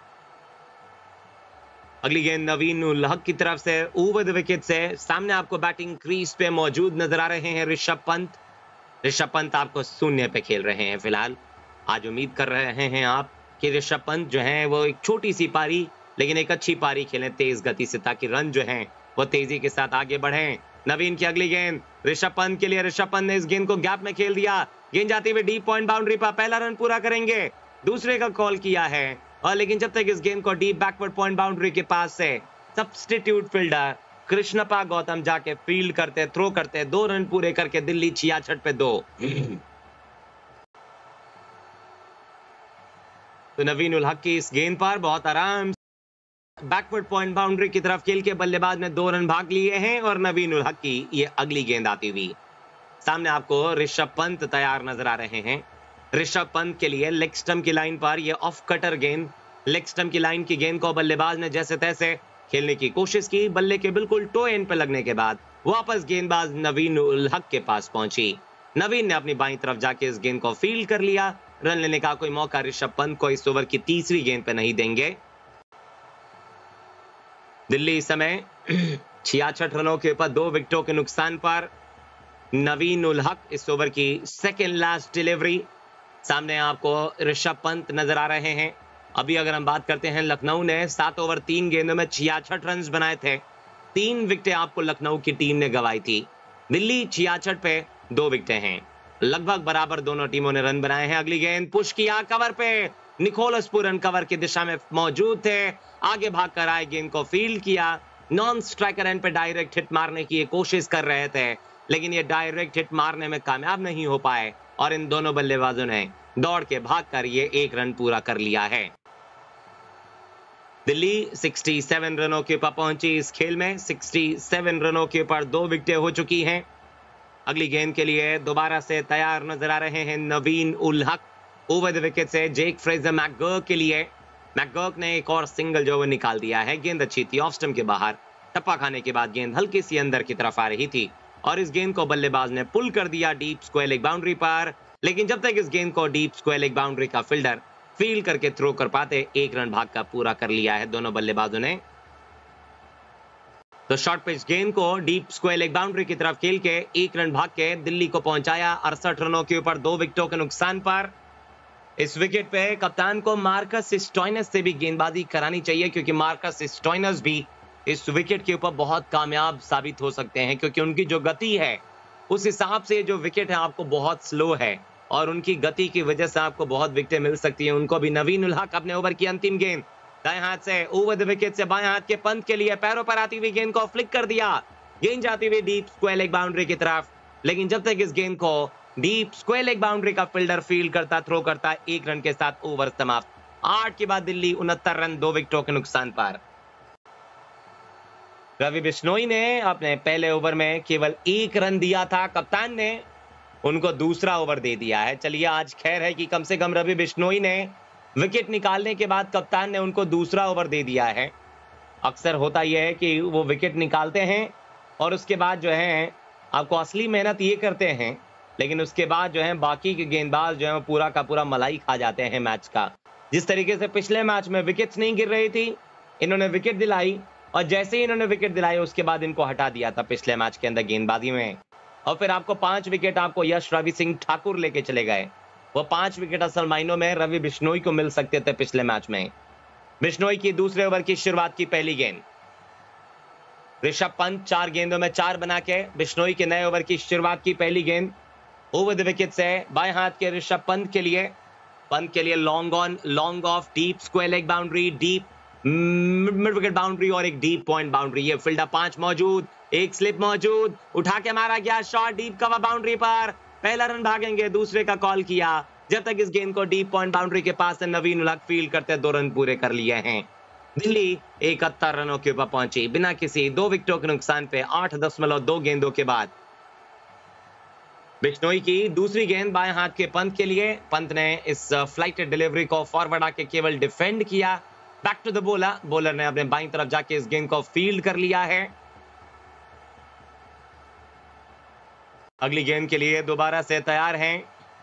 अगली गेंद नवीन उल हक की तरफ से ओवर द विकेट से सामने आपको बैटिंग क्रीज पे मौजूद नजर आ रहे हैं ऋषभ पंत। ऋषभ पंत आपको शून्य पे खेल रहे हैं फिलहाल। आज उम्मीद कर रहे हैं आप कि ऋषभ पंत जो है वो एक छोटी सी पारी लेकिन एक अच्छी पारी खेलें तेज गति से, ताकि रन जो हैं वो तेजी के साथ आगे बढ़ें। नवीन की अगली गेंद ऋषभ पंत के लिए। ऋषभ पंत ने इस गेंद को गैप में खेल दिया। गेंद जाती हुई डीप पॉइंट बाउंड्री पर, पहला रन पूरा करेंगे, दूसरे का कॉल किया है, और लेकिन जब तक इस गेंद को डीप बैकवर्ड पॉइंट बाउंड्री के पास से सब्स्टिट्यूट फील्डर कृष्णप्पा गौतम जाके फील्ड करते, थ्रो करते, दो रन पूरे करके दिल्ली छियासठ पे दो। तो नवीन उल हक की इस गेंद पर बहुत आराम बैकवर्ड पॉइंट बाउंड्री की तरफ खेल के बल्लेबाज ने दो रन भाग लिए हैं, और नवीन उल हक की ये अगली गेंद आती हुई। सामने आपको ऋषभ पंत तैयार नजर आ रहे हैं। ऋषभ पंत के लिए लेग स्टंप की लाइन पर ये ऑफ कटर गेंद, लेग स्टंप की लाइन की गेंद को बल्लेबाज ने जैसे तैसे खेलने की कोशिश की। बल्ले के बिल्कुल टो एंड पे लगने के बाद वापस गेंदबाज नवीन उल हक के पास पहुंची। नवीन ने अपनी बाईं तरफ जाके इस गेंद को फील्ड कर लिया। रन लेने का कोई मौका ऋषभ पंत को इस ओवर की तीसरी गेंद पे नहीं देंगे। दिल्ली इस समय छियासठ रनों के ऊपर दो विकेटों के नुकसान पर। नवीन उल हक इस ओवर की सेकेंड लास्ट डिलीवरी। सामने आपको ऋषभ पंत नजर आ रहे हैं। अभी अगर हम बात करते हैं, लखनऊ ने सात ओवर तीन गेंदों में छियासठ रन बनाए थे। तीन विकेटें आपको लखनऊ की टीम ने गंवाई थी। दिल्ली छियासठ पे दो विकेटें हैं, लगभग बराबर दोनों टीमों ने रन बनाए हैं। अगली गेंद पुश किया कवर पे, निकोलस पुरन कवर की दिशा में मौजूद थे, आगे भागकर आए, गेंद को फील्ड किया। नॉन स्ट्राइकर एंड पे डायरेक्ट हिट मारने की कोशिश कर रहे थे, लेकिन ये डायरेक्ट हिट मारने में कामयाब नहीं हो पाए, और इन दोनों बल्लेबाजों ने दौड़ के भागकर ये एक रन पूरा कर लिया है। दिल्ली सड़सठ रनों के ऊपर पहुंची इस खेल में। सड़सठ रनों के ऊपर दो विकेटें हो चुकी हैं। अगली गेंद के लिए दोबारा से तैयार नजर आ रहे हैं नवीन ul Haq. Over the wicket से जेक फ्रेजर मैकगर्क के लिए। मैकगर्क ने एक और सिंगल जो वो निकाल दिया है। गेंद अच्छी थी, ऑफ स्टंप के बाहर, टप्पा खाने के बाद गेंद हल्की सी अंदर की तरफ आ रही थी, और इस गेंद को बल्लेबाज ने पुल कर दिया डीप स्क्वायर लेग बाउंड्री पर। लेकिन जब तक इस गेंद को डीप स्क्वायर लेग बाउंड्री का फील्डर फील्ड करके थ्रो कर पाते, एक रन भाग का पूरा कर लिया है दोनों बल्लेबाजों ने। तो शॉर्ट पिच गेंद को डीप स्क्वायर लेग बाउंड्री की तरफ खेल के एक रन भाग के दिल्ली को पहुंचाया अड़सठ रनों के ऊपर दो विकेटों के नुकसान पर। इस विकेट पे कप्तान को मार्कस स्टोइनिस से भी गेंदबाजी करानी चाहिए, क्योंकि मार्कस स्टोइनिस भी इस विकेट के ऊपर बहुत कामयाब साबित हो सकते हैं, क्योंकि उनकी जो गति है उस हिसाब से जो विकेट है आपको बहुत स्लो है, और उनकी गति की वजह से आपको बहुत विकेटें मिल सकती हैं उनको भी। नवीन उल हक अपने ओवर की अंतिम गेंद दाएं हाथ से ओवर द विकेट से बाएं हाथ के पंत के लिए पैरों पर आती हुई गेंद को फ्लिक कर दिया। गेंद जाती हुई डीप स्क्वायर लेग बाउंड्री की तरफ, लेकिन जब तक इस गेंद को डीप स्क्वायर लेग बाउंड्री का फील्डर फील्ड करता, थ्रो करता, एक रन के साथ ओवर समाप्त। आठ के बाद दिल्ली उनहत्तर रन दो विकेटों के नुकसान पर। रवि बिश्नोई ने अपने पहले ओवर में केवल एक रन दिया था, कप्तान ने उनको दूसरा ओवर दे दिया है। चलिए आज खैर है कि कम से कम रवि बिश्नोई ने विकेट निकालने के बाद कप्तान ने उनको दूसरा ओवर दे दिया है। अक्सर होता यह है कि वो विकेट निकालते हैं और उसके बाद जो है आपको असली मेहनत ये करते हैं, लेकिन उसके बाद जो है बाकी के गेंदबाज जो है पूरा का पूरा मलाई खा जाते हैं मैच का। जिस तरीके से पिछले मैच में विकेट्स नहीं गिर रही थी, इन्होंने विकेट दिलाई और जैसे ही इन्होंने विकेट दिलाई उसके बाद इनको हटा दिया था पिछले मैच के अंदर गेंदबाजी में, और फिर आपको पांच विकेट आपको यश रवि सिंह ठाकुर लेके चले गए। वो पांच विकेट असल मायनों में रवि बिश्नोई को मिल सकते थे पिछले मैच में। बिश्नोई की दूसरे ओवर की शुरुआत की पहली गेंद, ऋषभ पंत चार गेंदों में चार बना के बिश्नोई के नए ओवर की शुरुआत की पहली गेंद ओवर द विकेट से बाएं हाथ के ऋषभ पंत के लिए पंत के लिए long on, long off, deep square leg boundary, deep mid wicket boundary और एक डीप पॉइंट बाउंड्री। ये फील्डर पांच मौजूद, एक स्लिप मौजूद, उठा के मारा गया शॉट डीप कवर बाउंड्री पर, पहला रन भागेंगे, दूसरे का कॉल किया। जब तक इस गेंद को डीप पॉइंट बाउंड्री के पास से नवीन उलग फील्ड करते दो रन पूरे कर लिए हैं। दिल्ली इकहत्तर रनों के ऊपर पहुंची बिना किसी दो विकेटों के नुकसान पे आठ दशमलव दो गेंदों के बाद। बिश्नोई की दूसरी गेंद बाएं हाथ के पंत के लिए, पंत ने इस फ्लाइटेड डिलीवरी को फॉरवर्ड आके केवल डिफेंड किया। Back to the bowler, bowler ने अपने बाईं तरफ जाके इस गेंद को फील्ड कर लिया है। अगली गेंद के लिए दोबारा से तैयार हैं।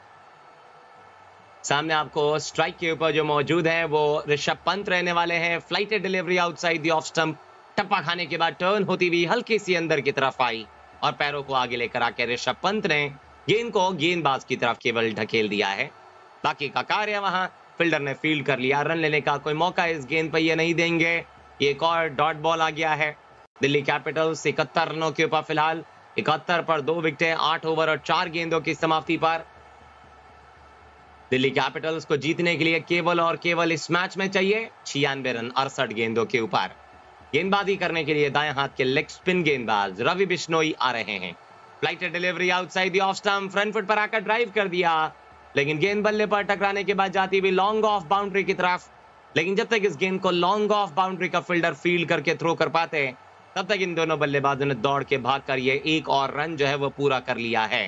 सामने आपको स्ट्राइक के ऊपर जो मौजूद है वो ऋषभ पंत रहने वाले हैं। Flighted delivery outside the off stump, टप्पा खाने के बाद टर्न होती हुई हल्की सी अंदर की तरफ आई और पैरों को आगे लेकर आके ऋषभ पंत ने गेंद को गेंदबाज की तरफ केवल ढकेल दिया है। बाकी का कार्य वहां फील्डर ने फील्ड कर लिया। रन लेने का कोई मौका इस गेंद पर ये नहीं देंगे। एक और डॉट बॉल आ गया है। दिल्ली कैपिटल्स इकहत्तर रनों के ऊपर फिलहाल, इकहत्तर पर दो विकेटें, आठ ओवर और चार गेंदों की समाप्ति पर। दिल्ली कैपिटल्स को जीतने के लिए केवल और केवल इस मैच में चाहिए छियानवे रन अड़सठ गेंदों के ऊपर। गेंदबाजी करने के लिए दाएं हाथ के लेग स्पिन गेंदबाज रवि बिश्नोई आ रहे हैं। Flighted delivery outside the off stump, front foot पर आकर ड्राइव कर दिया, लेकिन गेंद बल्ले पर टकराने के बाद जाती हुई लॉन्ग ऑफ बाउंड्री की तरफ। लेकिन जब तक इस गेंद को लॉन्ग ऑफ बाउंड्री का फील्डर फील्ड करके थ्रो कर पाते, तब तक इन दोनों बल्लेबाजों ने दौड़ के भागकर ये एक और रन जो है वो पूरा कर लिया है।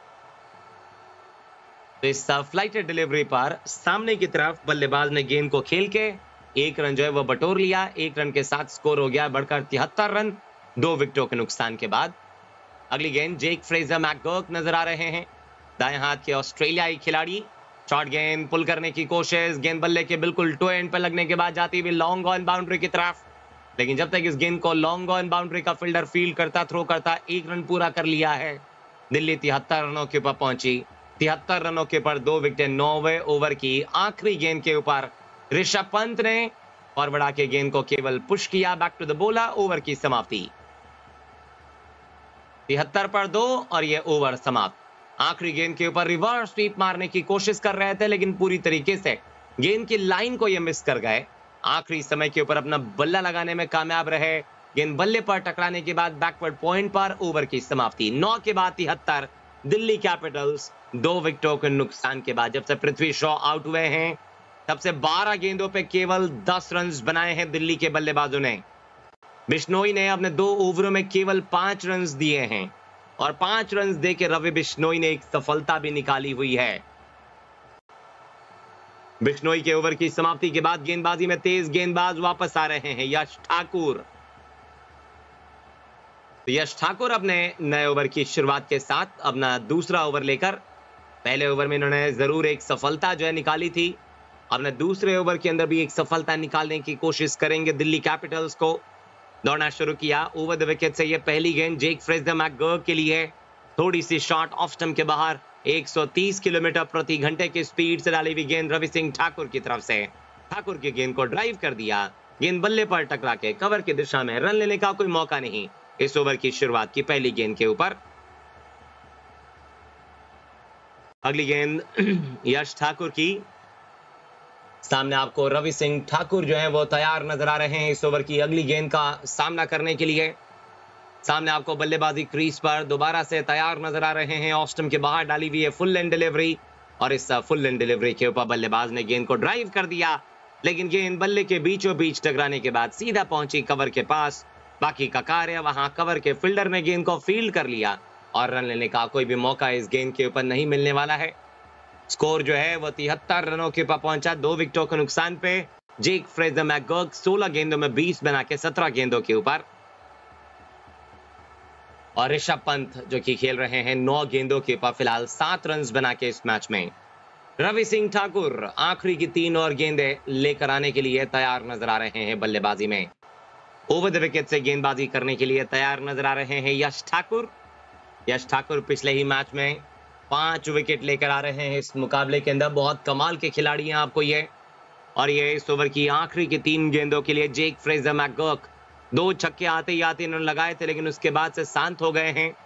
तो इस फ्लाइटेड डिलीवरी पर सामने की तरफ बल्लेबाज ने गेंद को खेल के एक रन जो है वो बटोर लिया। एक रन के साथ स्कोर हो गया बढ़कर तिहत्तर रन दो विकेटों के नुकसान के बाद। अगली गेंद जेक फ्रेजर मैकगर्क नजर आ रहे हैं, दाएं हाथ के ऑस्ट्रेलियाई खिलाड़ी। शॉर्ट गेंद पुल करने की कोशिश, गेंद बल्ले के बिल्कुल टो एंड पर लगने के बाद जाती हुई लॉन्ग ऑन बाउंड्री की तरफ, लेकिन जब तक इस गेंद को लॉन्ग ऑन बाउंड्री का फील्डर फील्ड करता थ्रो करता एक रन पूरा कर लिया है। दिल्ली तिहत्तर रनों के ऊपर पहुंची। तिहत्तर रनों के ऊपर दो विकेट नौवे ओवर की आखिरी गेंद के ऊपर ऋषभ पंत ने और बढ़ा के गेंद को केवल पुश किया। Back to the bowler, over की समाप्ति तिहत्तर पर दो और ये ओवर समाप्त। आखिरी गेंद के ऊपर रिवर्स स्वीप मारने की कोशिश कर रहे थे, लेकिन पूरी तरीके से गेंद की लाइन को ये मिस कर गए। आखिरी समय के ऊपर अपना बल्ला लगाने में कामयाब रहे। गेंद बल्ले पर टकराने के बाद बैकवर्ड पॉइंट पर ओवर की समाप्ति। नौ के बाद तिहत्तर, दिल्ली कैपिटल्स दो विकेटों के नुकसान के बाद। जब से पृथ्वी शॉ आउट हुए हैं तब से बारह गेंदों पे केवल दस रन बनाए हैं दिल्ली के बल्लेबाजों ने। बिश्नोई ने अपने दो ओवरों में केवल पांच रन दिए हैं और पांच रन देके रवि बिश्नोई ने एक सफलता भी निकाली हुई है। बिश्नोई के ओवर की समाप्ति के बाद गेंदबाजी में तेज गेंदबाज वापस आ रहे हैं, यश ठाकुर। यश ठाकुर अपने नए ओवर की शुरुआत के साथ अपना दूसरा ओवर लेकर, पहले ओवर में इन्होंने जरूर एक सफलता जो है निकाली थी, अपने दूसरे ओवर के अंदर भी एक सफलता निकालने की कोशिश करेंगे। दिल्ली कैपिटल्स को दौड़ना शुरू किया ओवर द विकेट से। ये पहली गेंद जेक फ्रेजर मैकगर्क के लिए, थोड़ी सी शॉट ऑफ स्टंप के बाहर, एक सौ तीस किलोमीटर प्रति घंटे की स्पीड से डाली हुई गेंद रवि सिंह ठाकुर की तरफ से। ठाकुर की गेंद को ड्राइव कर दिया, गेंद बल्ले पर टकरा के कवर की दिशा में, रन लेने का कोई मौका नहीं इस ओवर की शुरुआत की पहली गेंद के ऊपर। अगली गेंद यश ठाकुर की, सामने आपको रवि सिंह ठाकुर जो है वो तैयार नजर आ रहे हैं इस ओवर की अगली गेंद का सामना करने के लिए। सामने आपको बल्लेबाजी क्रीज पर दोबारा से तैयार नजर आ रहे हैं। ऑफ स्टंप के बाहर डाली हुई है फुल लेंथ डिलीवरी और इस फुल लेंथ डिलीवरी के ऊपर बल्लेबाज ने गेंद को ड्राइव कर दिया, लेकिन गेंद बल्ले के बीचों बीच टकराने के बाद सीधा पहुंची कवर के पास बाकी का कार्य वहां कवर के फील्डर ने गेंद को फील्ड कर लिया और रन लेने का कोई भी मौका इस गेंद के ऊपर नहीं मिलने वाला है। स्कोर जो है वो तिहत्तर रनों के ऊपर पहुंचा, दो विकेटों के नुकसान पे। जेक फ्रेजर मैकगर्क सोलह गेंदों में बीस बना के सत्रह गेंदों के ऊपर, और ऋषभ पंत जो कि खेल रहे हैं नौ गेंदों के ऊपर फिलहाल सात रन बना के इस मैच में। रवि सिंह ठाकुर आखिरी की तीन और गेंदें लेकर आने के लिए तैयार नजर आ रहे हैं बल्लेबाजी में। ओवर द विकेट से गेंदबाजी करने के लिए तैयार नजर आ रहे हैं यश ठाकुर। यश ठाकुर पिछले ही मैच में पांच विकेट लेकर आ रहे हैं इस मुकाबले के अंदर। बहुत कमाल के खिलाड़ी हैं आपको ये। और ये इस ओवर की आखिरी की तीन गेंदों के लिए जेक फ्रेजर मैकगर्क दो छक्के आते ही आते इन्होंने लगाए थे, लेकिन उसके बाद से शांत हो गए हैं।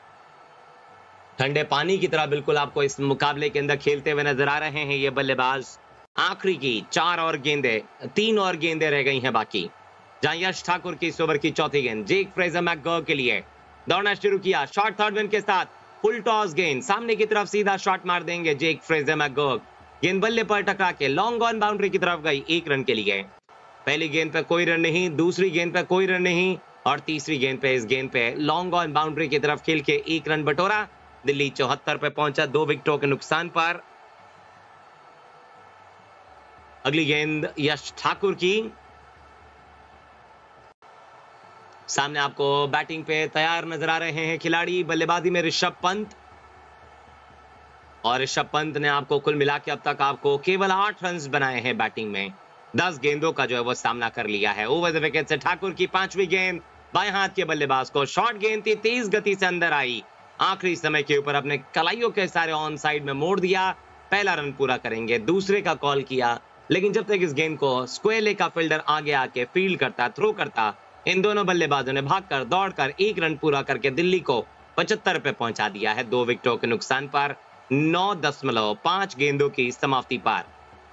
ठंडे पानी की तरह बिल्कुल आपको इस मुकाबले के अंदर खेलते हुए नजर आ रहे हैं ये बल्लेबाज। आखिरी की चार और गेंदें, तीन और गेंदें रह गई हैं बाकी, जहां यश ठाकुर की इस ओवर की चौथी गेंद जेक फ्रेजर मैकगर्क के लिए दौड़ना शुरू किया। शॉर्ट थर्ड विन के साथ फुल टॉस गेंद सामने की तरफ सीधा शॉट मार देंगे जेक फ्रेजर मैकगर्क। गेंद बल्ले पर टकरा के लॉन्ग ऑन बाउंड्री की तरफ गई एक रन के लिए। पहली गेंद पे कोई रन नहीं, दूसरी गेंद पे कोई रन नहीं, और तीसरी गेंद पे इस गेंद पे लॉन्ग ऑन बाउंड्री की तरफ खेल के एक रन बटोरा। दिल्ली चौहत्तर पे पहुंचा दो विकेटों के नुकसान पर। अगली गेंद यश ठाकुर की, सामने आपको बैटिंग पे तैयार नजर आ रहे हैं खिलाड़ी। बल्लेबाजी में ऋषभ पंत, और ऋषभ पंत ने आपको कुल मिला के अब तक आपको केवल आठ रन बनाए हैं बैटिंग में। दस गेंदों का जो है वो सामना कर लिया है। ओवर द विकेट से ठाकुर की पांचवी गेंद बाएं हाथ के बल्लेबाज को शॉर्ट गेंद थी, तेज गति से अंदर आई, आखिरी समय के ऊपर अपने कलाइयों के सारे ऑन साइड में मोड़ दिया। पहला रन पूरा करेंगे, दूसरे का कॉल किया, लेकिन जब तक इस गेंद को स्क्वेले का फील्डर आगे आके फील्ड करता, थ्रो करता, इन दोनों बल्लेबाजों ने भागकर दौड़कर एक रन पूरा करके दिल्ली को पचहत्तर पे पहुंचा दिया है दो विकेटों के नुकसान पर। नौ दशमलव पांच गेंदों की समाप्ति पर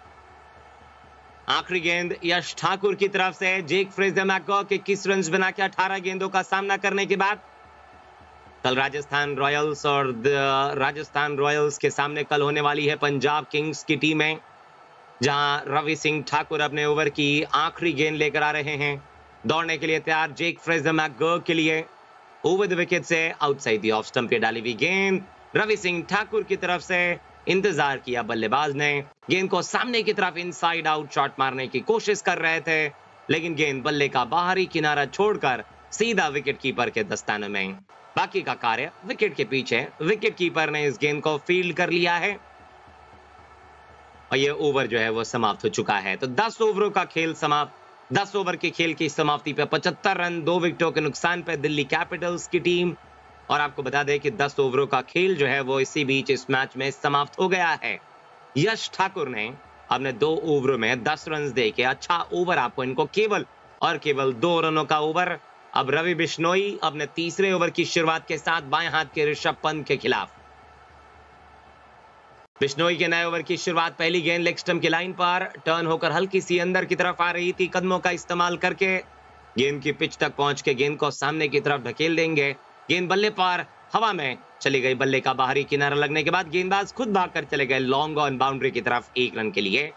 आखिरी गेंद यश ठाकुर की तरफ से। जेक फ्रेजर मैकगर्क इक्कीस रन बना के अठारह गेंदों का सामना करने के बाद कल राजस्थान रॉयल्स और राजस्थान रॉयल्स के सामने कल होने वाली है पंजाब किंग्स की टीमें, जहां रवि सिंह ठाकुर अपने ओवर की आखिरी गेंद लेकर आ रहे हैं। दौड़ने के लिए तैयार जेक फ्रेजर मैकगर्क के लिए ओवर द विकेट से आउटसाइड द ऑफ स्टंप पे डाली हुई गेंद रवि सिंह ठाकुर की तरफ से। इंतजार किया बल्लेबाज ने, गेंद को सामने की तरफ इनसाइड आउट शॉट मारने की कोशिश कर रहे थे, लेकिन गेंद बल्ले का बाहरी किनारा छोड़कर सीधा विकेट कीपर के दस्ताने में। बाकी का कार्य विकेट के पीछे, विकेट कीपर ने इस गेंद को फील्ड कर लिया है और ये ओवर जो है वो समाप्त हो चुका है। तो दस ओवरों का खेल समाप्त। दस ओवर के खेल की समाप्ति पे पचहत्तर रन, दो विकेटों के नुकसान पे दिल्ली कैपिटल्स की टीम। और आपको बता दें कि दस ओवरों का खेल जो है वो इसी बीच इस मैच में समाप्त हो गया है। यश ठाकुर ने अपने दो ओवरों में दस रन दे के अच्छा ओवर, आपको इनको केवल और केवल दो रनों का ओवर। अब रवि बिश्नोई अपने तीसरे ओवर की शुरुआत के साथ बाएं हाथ के ऋषभ पंत के खिलाफ। बिश्नोई के नए ओवर की शुरुआत, पहली गेंद लेग स्टंप की लाइन पर टर्न होकर हल्की सी अंदर की तरफ आ रही थी, कदमों का इस्तेमाल करके गेंद की पिच तक पहुंच के गेंद को सामने की तरफ ढकेल देंगे। गेंद बल्ले पर हवा में चली गई, बल्ले का बाहरी किनारा लगने के बाद गेंदबाज खुद भागकर चले गए लॉन्ग ऑन बाउंड्री की तरफ एक रन के लिए।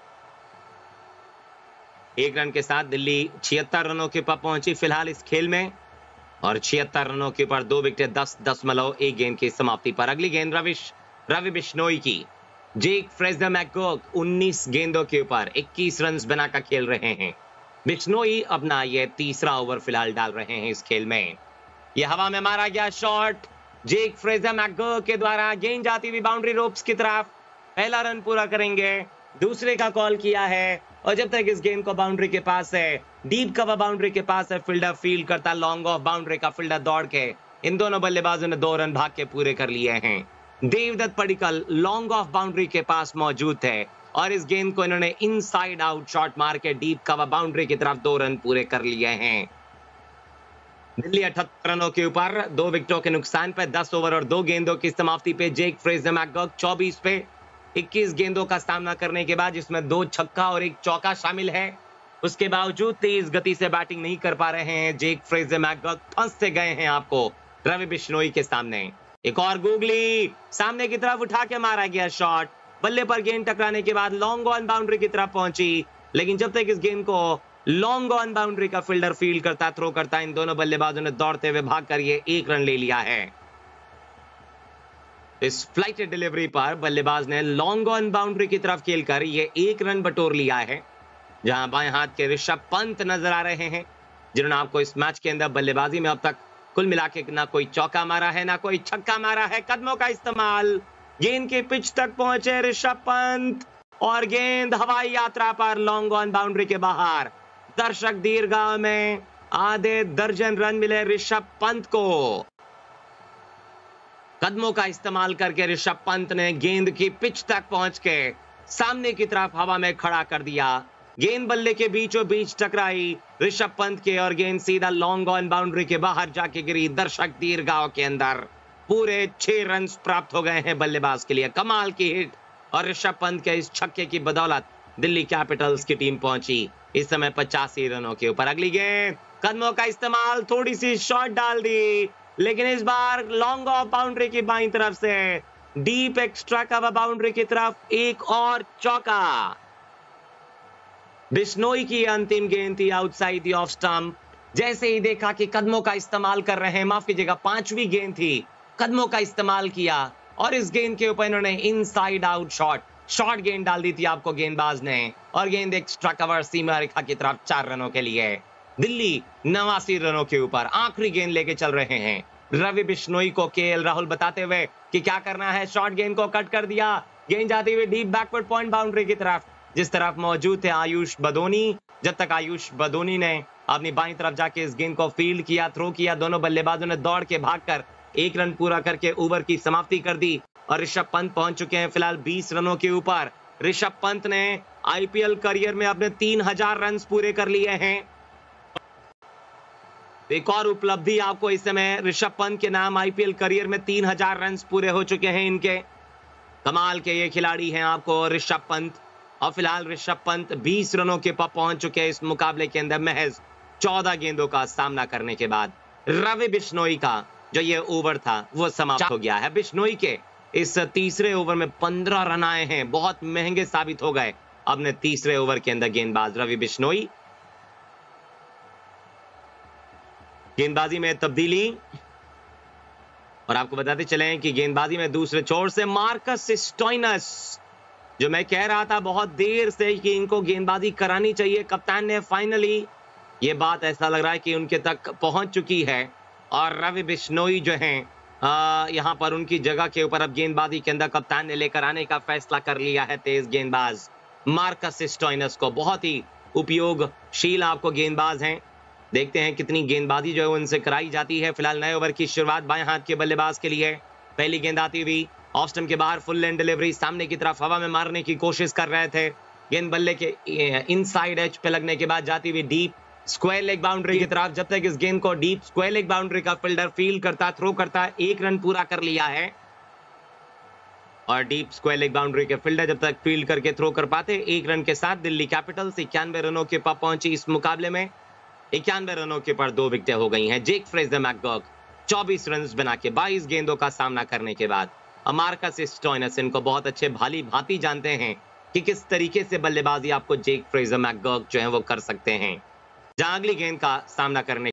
एक रन के साथ दिल्ली छिहत्तर रनों के ऊपर पहुंची फिलहाल इस खेल में, और छिहत्तर रनों के ऊपर दो विकेट दस दशमलव एक गेंद की समाप्ति पर। अगली गेंद रविश रवि बिश्नोई की। जेक फ्रेजर मैकगर्क उन्नीस गेंदों के ऊपर इक्कीस रन बनाकर खेल रहे हैं। बिश्नोई अपना ये तीसरा ओवर फिलहाल डाल रहे हैं इस खेल में। यह हवा में मारा गया शॉट जेक फ्रेजर मैकगर्क के द्वारा, गेंद जाती हुई बाउंड्री रोप्स की तरफ। पहला रन पूरा करेंगे, दूसरे का कॉल किया है, और जब तक इस गेंद को बाउंड्री के पास है, डीप कवर बाउंड्री के पास है, फील्डर फील्ड करता, लॉन्ग ऑफ बाउंड्री का फील्डर दौड़ के इन दोनों बल्लेबाजों ने दो रन भाग के पूरे कर लिए हैं। Devdutt Padikkal long off boundary के पास मौजूद थे और इस गेंद को इन्होंने इनसाइड आउट शॉट मार के डीप कवर बाउंड्री की तरफ दो रन पूरे कर लिए हैं। दिल्ली अठहत्तर रनों के ऊपर दो विकेटों के नुकसान पे दस ओवर और दो गेंदों की समाप्ति पे जेक फ्रेजर मैकगर्क चौबीस पे इक्कीस गेंदों का सामना करने के बाद, जिसमें दो छक्का और एक चौका शामिल है, उसके बावजूद तेज गति से बैटिंग नहीं कर पा रहे हैं जेक फ्रेजर मैकगर्क। फंस से गए हैं आपको रवि बिश्नोई के सामने। एक और गूगली सामने की तरफ उठा के मारा गया शॉट, बल्ले पर गेंद टकराने के बाद लॉन्ग ऑन बाउंड्री की तरफ पहुंची, लेकिन जब तक इस गेंद को लॉन्ग ऑन बाउंड्री का फील्डर फील्ड करता, थ्रो करता। इन दोनों बल्लेबाजों ने दौड़ते हुए भागकर ये एक रन ले लिया है। इस फ्लाइटेड डिलीवरी पर बल्लेबाज ने लॉन्ग ऑन बाउंड्री की तरफ खेलकर ये एक रन बटोर लिया है। जहां बाएं हाथ के ऋषभ पंत नजर आ रहे हैं, जिन्होंने आपको इस मैच के अंदर बल्लेबाजी में अब तक कुल मिला के ना कोई चौका मारा है, ना कोई छक्का मारा है। कदमों का इस्तेमाल, गेंद की पिच तक पहुंचे ऋषभ पंत और गेंद हवाई यात्रा पर लॉन्ग ऑन बाउंड्री के बाहर। दर्शक दीर्घा में आधे दर्जन रन मिले ऋषभ पंत को। कदमों का इस्तेमाल करके ऋषभ पंत ने गेंद की पिच तक पहुंच के सामने की तरफ हवा में खड़ा कर दिया। गेंद बल्ले के बीचों बीच टकराई ऋषभ पंत के और गेंद सीधा लॉन्ग ऑन बाउंड्री के बाहर जाके गिरी दर्शक दीर्घाओं के अंदर। पूरे छह रन प्राप्त हो गए हैं बल्लेबाज के लिए। कमाल की हिट और ऋषभ पंत के इस छक्के की बदौलत दिल्ली कैपिटल्स की टीम पहुंची इस समय पचासी रनों के ऊपर। अगली गेंद, कदमों का इस्तेमाल, थोड़ी सी शॉट डाल दी, लेकिन इस बार लॉन्ग ऑफ बाउंड्री की बाईं तरफ से डीप एक्स्ट्रा कवर बाउंड्री की तरफ एक और चौका। बिश्नोई की अंतिम गेंद थी आउटसाइड द ऑफ स्टंप। जैसे ही देखा कि कदमों का इस्तेमाल कर रहे हैं, माफ कीजिएगा पांचवी गेंद थी, कदमों का इस्तेमाल किया और इस गेंद के ऊपर इन्होंने इनसाइड आउट शॉट शॉर्ट गेंद डाल दी थी आपको गेंदबाज ने, और गेंद एक्स्ट्रा कवर सीमा रेखा की तरफ चार रनों के लिए। दिल्ली नवासी रनों के ऊपर आखिरी गेंद लेके चल रहे हैं। रवि बिश्नोई को केएल राहुल बताते हुए कि क्या करना है, शॉर्ट गेंद को कट कर दिया। गेंद जाती हुई डीप बैकवर्ड पॉइंट बाउंड्री की तरफ, जिस तरफ मौजूद थे आयुष बदोनी। जब तक आयुष बदोनी ने अपनी बाईं तरफ जाके इस गेंद को फील्ड किया, थ्रो किया, दोनों बल्लेबाजों ने दौड़ के भागकर एक रन पूरा करके ओवर की समाप्ति कर दी और ऋषभ पंत पहुंच चुके हैं फिलहाल बीस रनों के ऊपर। ऋषभ पंत ने आईपीएल करियर में अपने तीन हजार रन पूरे कर लिए हैं। एक और उपलब्धि आपको इस समय ऋषभ पंत के नाम, आईपीएल करियर में तीन हजार रन पूरे हो चुके हैं इनके। कमाल के ये खिलाड़ी हैं आपको ऋषभ पंत, और फिलहाल ऋषभ पंत बीस रनों के पर पहुंच चुके हैं इस मुकाबले के अंदर महज चौदह गेंदों का सामना करने के बाद। रवि बिश्नोई का जो ये ओवर था वो समाप्त हो गया है। बिश्नोई के इस तीसरे ओवर में पंद्रह रन आए हैं, बहुत महंगे साबित हो गए अपने तीसरे ओवर के अंदर गेंदबाज रवि बिश्नोई। गेंदबाजी में तब्दीली, और आपको बताते चले कि गेंदबाजी में दूसरे छोर से मार्कस स्टोइनस, जो मैं कह रहा था बहुत देर से कि इनको गेंदबाजी करानी चाहिए, कप्तान ने फाइनली ये बात ऐसा लग रहा है कि उनके तक पहुंच चुकी है। और रवि बिश्नोई जो हैं यहां पर उनकी जगह के ऊपर अब गेंदबाजी के अंदर कप्तान ने लेकर आने का फैसला कर लिया है तेज गेंदबाज मार्कस स्टोइनस को। बहुत ही उपयोगशील आपको गेंदबाज हैं। देखते हैं कितनी गेंदबाजी जो है उनसे कराई जाती है। फिलहाल नए ओवर की शुरुआत बाएं हाथ के बल्लेबाज के लिए। पहली गेंद आती हुई ऑफ स्टंप के बाहर, फुल लेंथ डिलीवरी, सामने की तरफ हवा में मारने की कोशिश कर रहे थे। गेंद बल्ले के इनसाइड एज पे लगने के बाद जाती हुई डीप स्क्वायर लेग बाउंड्री की तरफ। जब तक इस गेंद को डीप स्क्वायर लेग बाउंड्री का फील्डर फील्ड करता, थ्रो करता, एक रन पूरा कर लिया है। और डीप स्क्वायर लेग बाउंड्री के फील्डर जब तक फील्ड करके थ्रो कर पाते, एक रन के साथ दिल्ली कैपिटल्स इक्यानवे रनों के पर पहुंची इस मुकाबले में। इक्यानवे रनों के पर दो विकेटें हो गई हैं। जेक फ्रेजर मैकगर्क चौबीस रन बना के बाईस गेंदों का सामना करने के बाद। मार्कस स्टोइनस इनको बहुत अच्छे भाली भांति जानते हैं कि किस तरीके से बल्लेबाजी आपको जेक फ्रेजर मैकगर्क जो है वो कर सकते हैं। जहां अगली गेंद का सामना करने